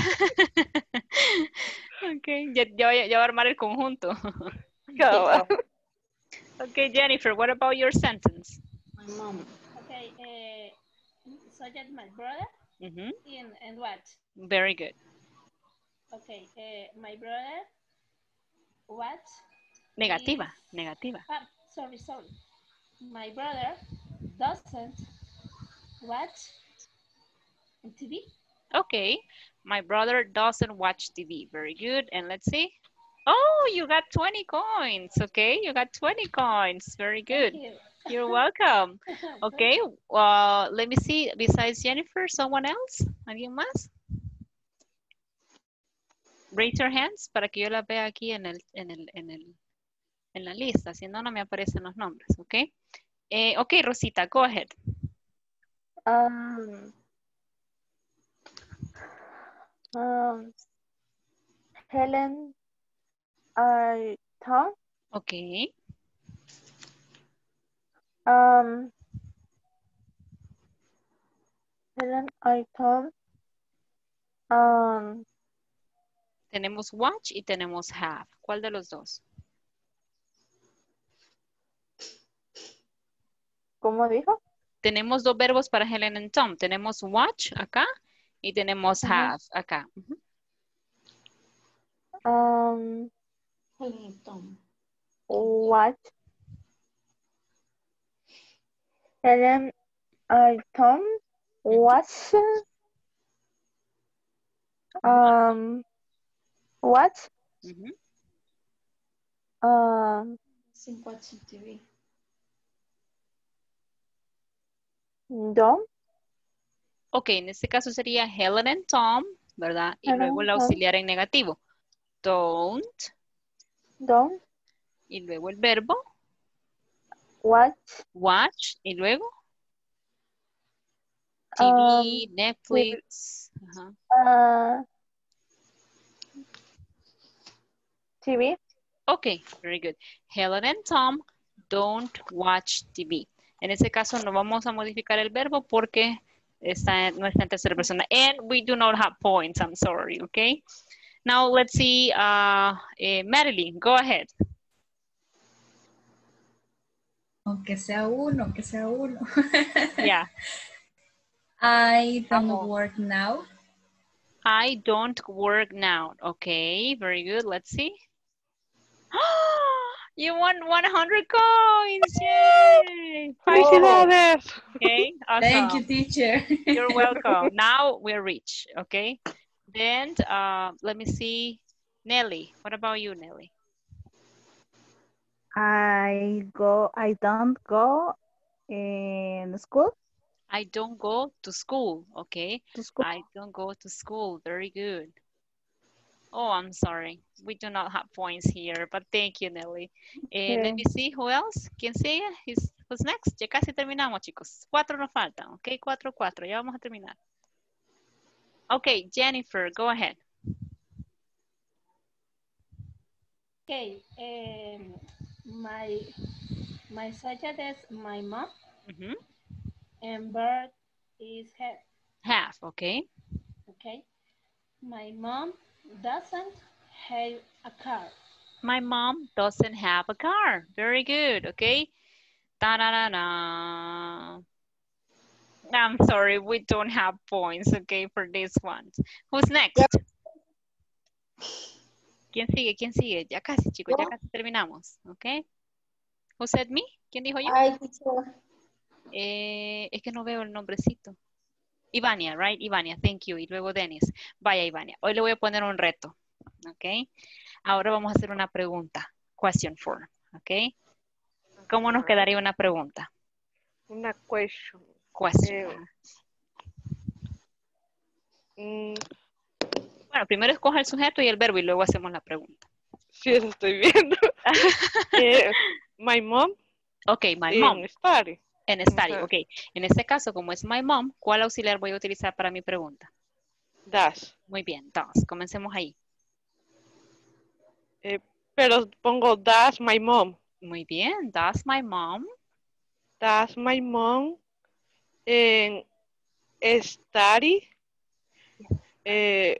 A: Okay, ya, ya, voy a, ya voy a armar el conjunto.
F: Cabal.
A: Okay, Jennifer, what about your sentence?
E: My mom.
J: Okay, uh, subject my brother
A: Mm-hmm.
J: in and what?
A: Very good.
J: Okay, uh, my brother what?
A: Negativa,
J: is-
A: negativa.
J: Ah, sorry, sorry. My brother doesn't watch T V.
A: Okay, my brother doesn't watch T V. Very good. And let's see. Oh, you got twenty coins. Okay, you got twenty coins. Very good.
J: Thank you.
A: You're welcome. Okay, uh, let me see. Besides Jennifer, someone else? ¿Alguien más? Raise your hands para que yo la vea aquí en el, en el, en el, en la lista. Si no, no me aparecen los nombres. Okay. Eh, okay, Rosita, go ahead.
D: Um, um, Helen, I, Tom,
A: Okay.
D: um, Helen, I, Tom, um,
A: Tenemos watch y tenemos have. ¿Cuál de los dos?
D: ¿cómo dijo?
A: Tenemos dos verbos para Helen and Tom. Tenemos watch acá y tenemos
D: Ujú.
A: have acá. Ujú.
D: Um,
E: Helen and Tom.
D: what? Helen, I, Tom, watch, um, what?
A: Ujú.
D: Um,
E: Sin watching T V.
D: Dom,
A: Ok, en este caso sería Helen and Tom, ¿verdad? Y
D: Helen
A: luego el
D: and Tom.
A: auxiliar en negativo. Don't.
D: Dom,
A: Y luego el verbo.
D: watch,
A: Watch. Y luego T V,
D: Um,
A: Netflix. Ajá.
D: uh, T V,
A: Ok, very good. Helen and Tom don't watch T V. En este caso no vamos a modificar el verbo porque está, no está en tercera persona. And we do not have points, I'm sorry, okay? Now let's see, uh, eh, Madeline, go ahead.
B: Aunque sea uno, aunque sea uno.
A: Yeah.
B: I don't
A: Vamos.
B: work now.
A: I don't work now. Okay, very good. Let's see. You won one hundred coins. Yay! Five
F: ¡Felicidades!
A: Okay,
B: Thank you,
A: awesome.
B: teacher.
A: You're welcome. Now we're rich. Okay. Then uh, let me see. Nelly, what about you, Nelly?
K: I go, I don't go in school.
A: I don't go to school. Okay.
K: To school.
A: I don't go to school. Very good. Oh, I'm sorry. We do not have points here, but thank you, Nelly. Eh, let me see who else. ¿Quién sigue? Who's, who's next? Ya casi terminamos, chicos. Cuatro nos faltan, ok? Cuatro, cuatro. Ya vamos a terminar. Ok, Jennifer, go ahead.
J: Okay. Um, my my subject is my mom.
A: Mm-hmm.
J: And bird is half.
A: Half, okay.
J: Okay. My mom doesn't have a car.
A: My mom doesn't have a car. Very good, okay. Ta-da-da-da. I'm sorry, we don't have points, okay, for this one. Who's next? Yep. ¿Quién sigue? ¿Quién sigue? Ya casi, chicos, ya casi terminamos, ok. Who said me? ¿Quién dijo yo?
E: Ay, teacher.
A: Eh, es que no veo el nombrecito. Ivania, right? Ivania, thank you. Y luego Dennis. Vaya, Ivania. Hoy le voy a poner un reto, ok. Ahora vamos a hacer una pregunta. Question form, ok. ¿Cómo nos quedaría una pregunta?
F: Una question.
A: Question.
F: Eh, mm.
A: Bueno, primero escoja el sujeto y el verbo y luego hacemos la pregunta.
F: Sí, eso estoy viendo. eh, my mom.
A: Ok, my
F: en
A: mom.
F: Study.
A: En study, uh-huh. Ok. En este caso, como es my mom, ¿cuál auxiliar voy a utilizar para mi pregunta?
F: Does.
A: Muy bien, does. Comencemos ahí.
F: Eh, pero pongo does my mom.
A: Muy bien, does my mom.
F: Does my mom en study eh,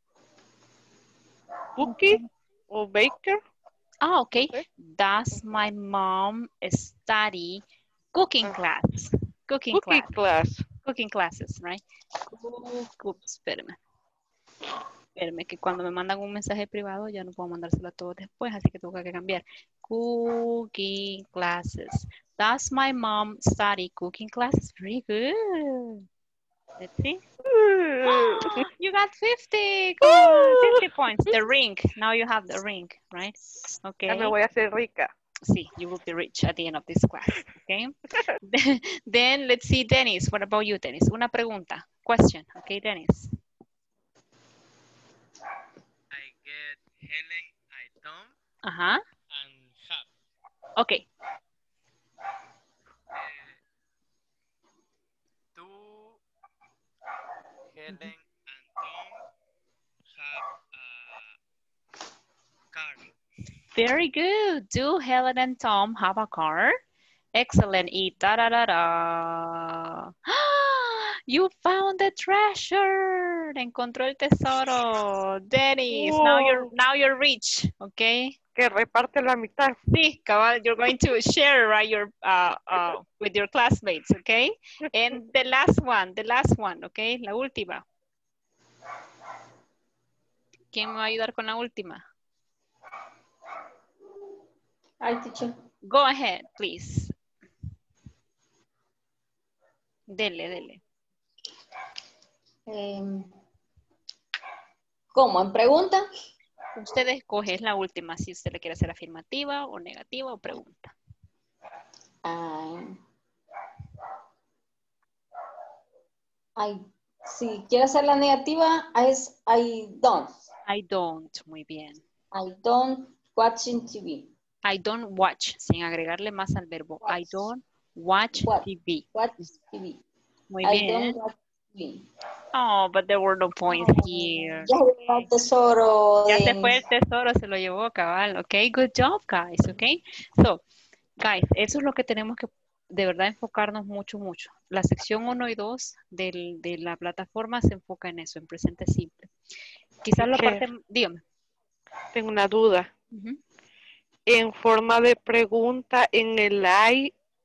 F: cookie okay. o baker.
A: Ah, ok. Okay. Does my mom study cooking uh, class? Cooking,
F: cooking
A: class.
F: class.
A: Cooking classes, right? Oops, espérame. Espérame, que cuando me mandan un mensaje privado ya no puedo mandárselo a todos después, así que tengo que cambiar. Cooking classes. Does my mom study cooking classes? Very good. Let's see. Oh, you got fifty. Come on, fifty points. The ring. Now you have the ring, right? Okay.
F: Ya me voy a hacer rica.
A: Sí, you will be rich at the end of this class. Okay. Then let's see, Dennis. What about you, Dennis? Una pregunta. Question. Okay, Dennis.
H: I get Helen, I Tom,
A: uh-huh.
H: and Hap.
A: Okay.
H: Helen and Tom have a car.
A: Very good. Do Helen and Tom have a car? Excellent. Y da da da da. You found the treasure. Encontró el tesoro. Dennis,
F: Whoa.
A: now you're now you're rich, okay?
F: Que reparte la mitad.
A: Sí, cabal, you're going to share, right, your uh, uh, with your classmates, okay? And the last one, the last one, okay? La última. ¿Quién me va a ayudar con la última?
E: Hi, teacher.
A: Go ahead, please. Dele, dele.
E: Eh, ¿Cómo? ¿En pregunta?
A: Usted escoge, es la última, si usted le quiere hacer afirmativa o negativa o pregunta.
E: Uh, I, si quiere hacer la negativa, es I don't.
A: I don't, muy bien.
E: I don't watching T V.
A: I don't watch, sin agregarle más al verbo.
E: Watch.
A: I don't watch,
E: watch
A: T V.
E: Watch T V.
A: Muy
E: I
A: bien.
E: don't watch T V.
A: Oh, but there were no points
E: oh,
A: here.
E: Ya se fue el tesoro.
A: Ya
E: de...
A: se fue el tesoro, se lo llevó, cabal. Ok, good job, guys. Ok, so, guys, eso es lo que tenemos que de verdad enfocarnos mucho, mucho. La sección uno y dos del, de la plataforma se enfoca en eso, en presente simple. Quizás la parte, dígame.
F: Tengo una duda.
A: Uh-huh.
F: En forma de pregunta, en el I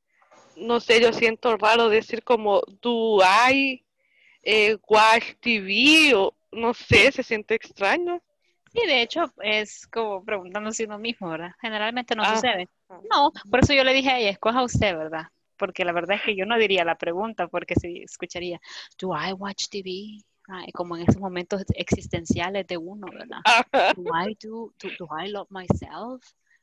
F: no sé, yo siento raro decir como, do I eh, watch T V? O no sé, se siente extraño.
A: Sí, de hecho, es como preguntándose uno mismo, ¿verdad? Generalmente no
F: Ah,
A: sucede. No, por eso yo le dije a ella, escoja usted, ¿verdad? Porque la verdad es que yo no diría la pregunta, porque si escucharía, do I watch T V? Ay, como en esos momentos existenciales de uno, ¿verdad?
F: ajá.
A: Do I do, do, do I love myself?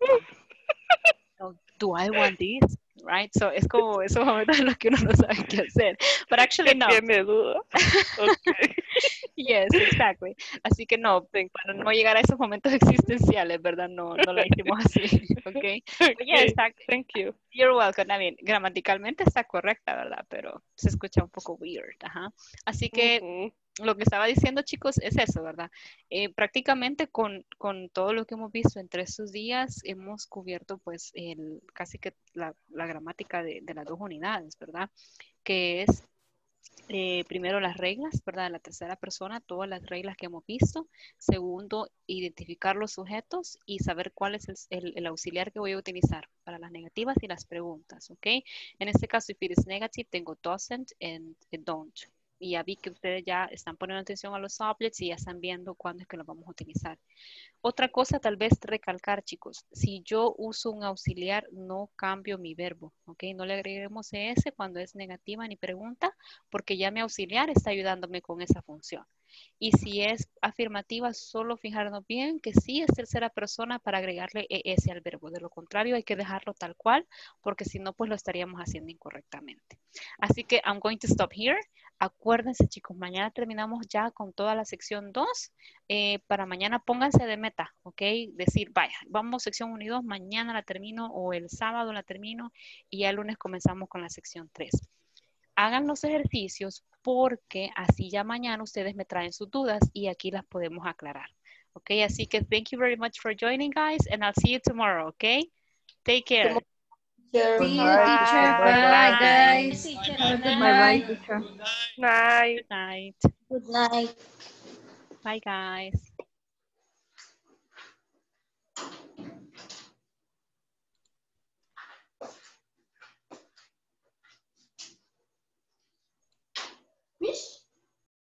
A: So, do I want this? Right? So es como esos momentos en los que uno no sabe qué hacer. But actually no.
F: Tiene duda. Okay.
A: Yes, exactly. Así que no, para no llegar a esos momentos existenciales, ¿verdad? No, no lo hicimos así, ¿ok? But yeah,
F: Okay,
A: está,
F: thank you.
A: you're welcome. I mean, gramaticalmente está correcta, ¿verdad? Pero se escucha un poco weird, ajá. Así que
F: Ujú.
A: lo que estaba diciendo, chicos, es eso, ¿verdad? Eh, prácticamente con, con todo lo que hemos visto entre estos días, hemos cubierto pues el, casi que la, la gramática de, de las dos unidades, ¿verdad? Que es eh, primero las reglas, ¿verdad? La tercera persona, todas las reglas que hemos visto. Segundo, identificar los sujetos y saber cuál es el, el, el auxiliar que voy a utilizar para las negativas y las preguntas, ¿ok? En este caso, if it is negative, tengo doesn't and don't. Y ya vi que ustedes ya están poniendo atención a los subjects y ya están viendo cuándo es que los vamos a utilizar. Otra cosa tal vez recalcar, chicos, si yo uso un auxiliar, no cambio mi verbo, ¿ok? No le agreguemos ese cuando es negativa ni pregunta, porque ya mi auxiliar está ayudándome con esa función. Y si es afirmativa, solo fijarnos bien que sí es tercera persona para agregarle es al verbo. De lo contrario, hay que dejarlo tal cual, porque si no, pues lo estaríamos haciendo incorrectamente. Así que I'm going to stop here. Acuérdense, chicos, mañana terminamos ya con toda la sección dos. Eh, para mañana pónganse de meta, ¿ok? Decir, vaya, vamos sección uno y dos, mañana la termino o el sábado la termino y ya el lunes comenzamos con la sección tres. Hagan los ejercicios porque así ya mañana ustedes me traen sus dudas y aquí las podemos aclarar. ¿Ok? Así que thank you very much for joining, guys, and I'll see you tomorrow, ¿ok? Take care.
E: Teacher.
B: See you,
K: Bye,
B: teacher.
K: teacher.
B: Bye,
K: Bye-bye.
B: guys.
J: Teacher,
B: Have a good
K: Bye-bye,
B: night.
K: teacher.
F: Night.
A: Good night.
E: Good night.
A: Bye, guys.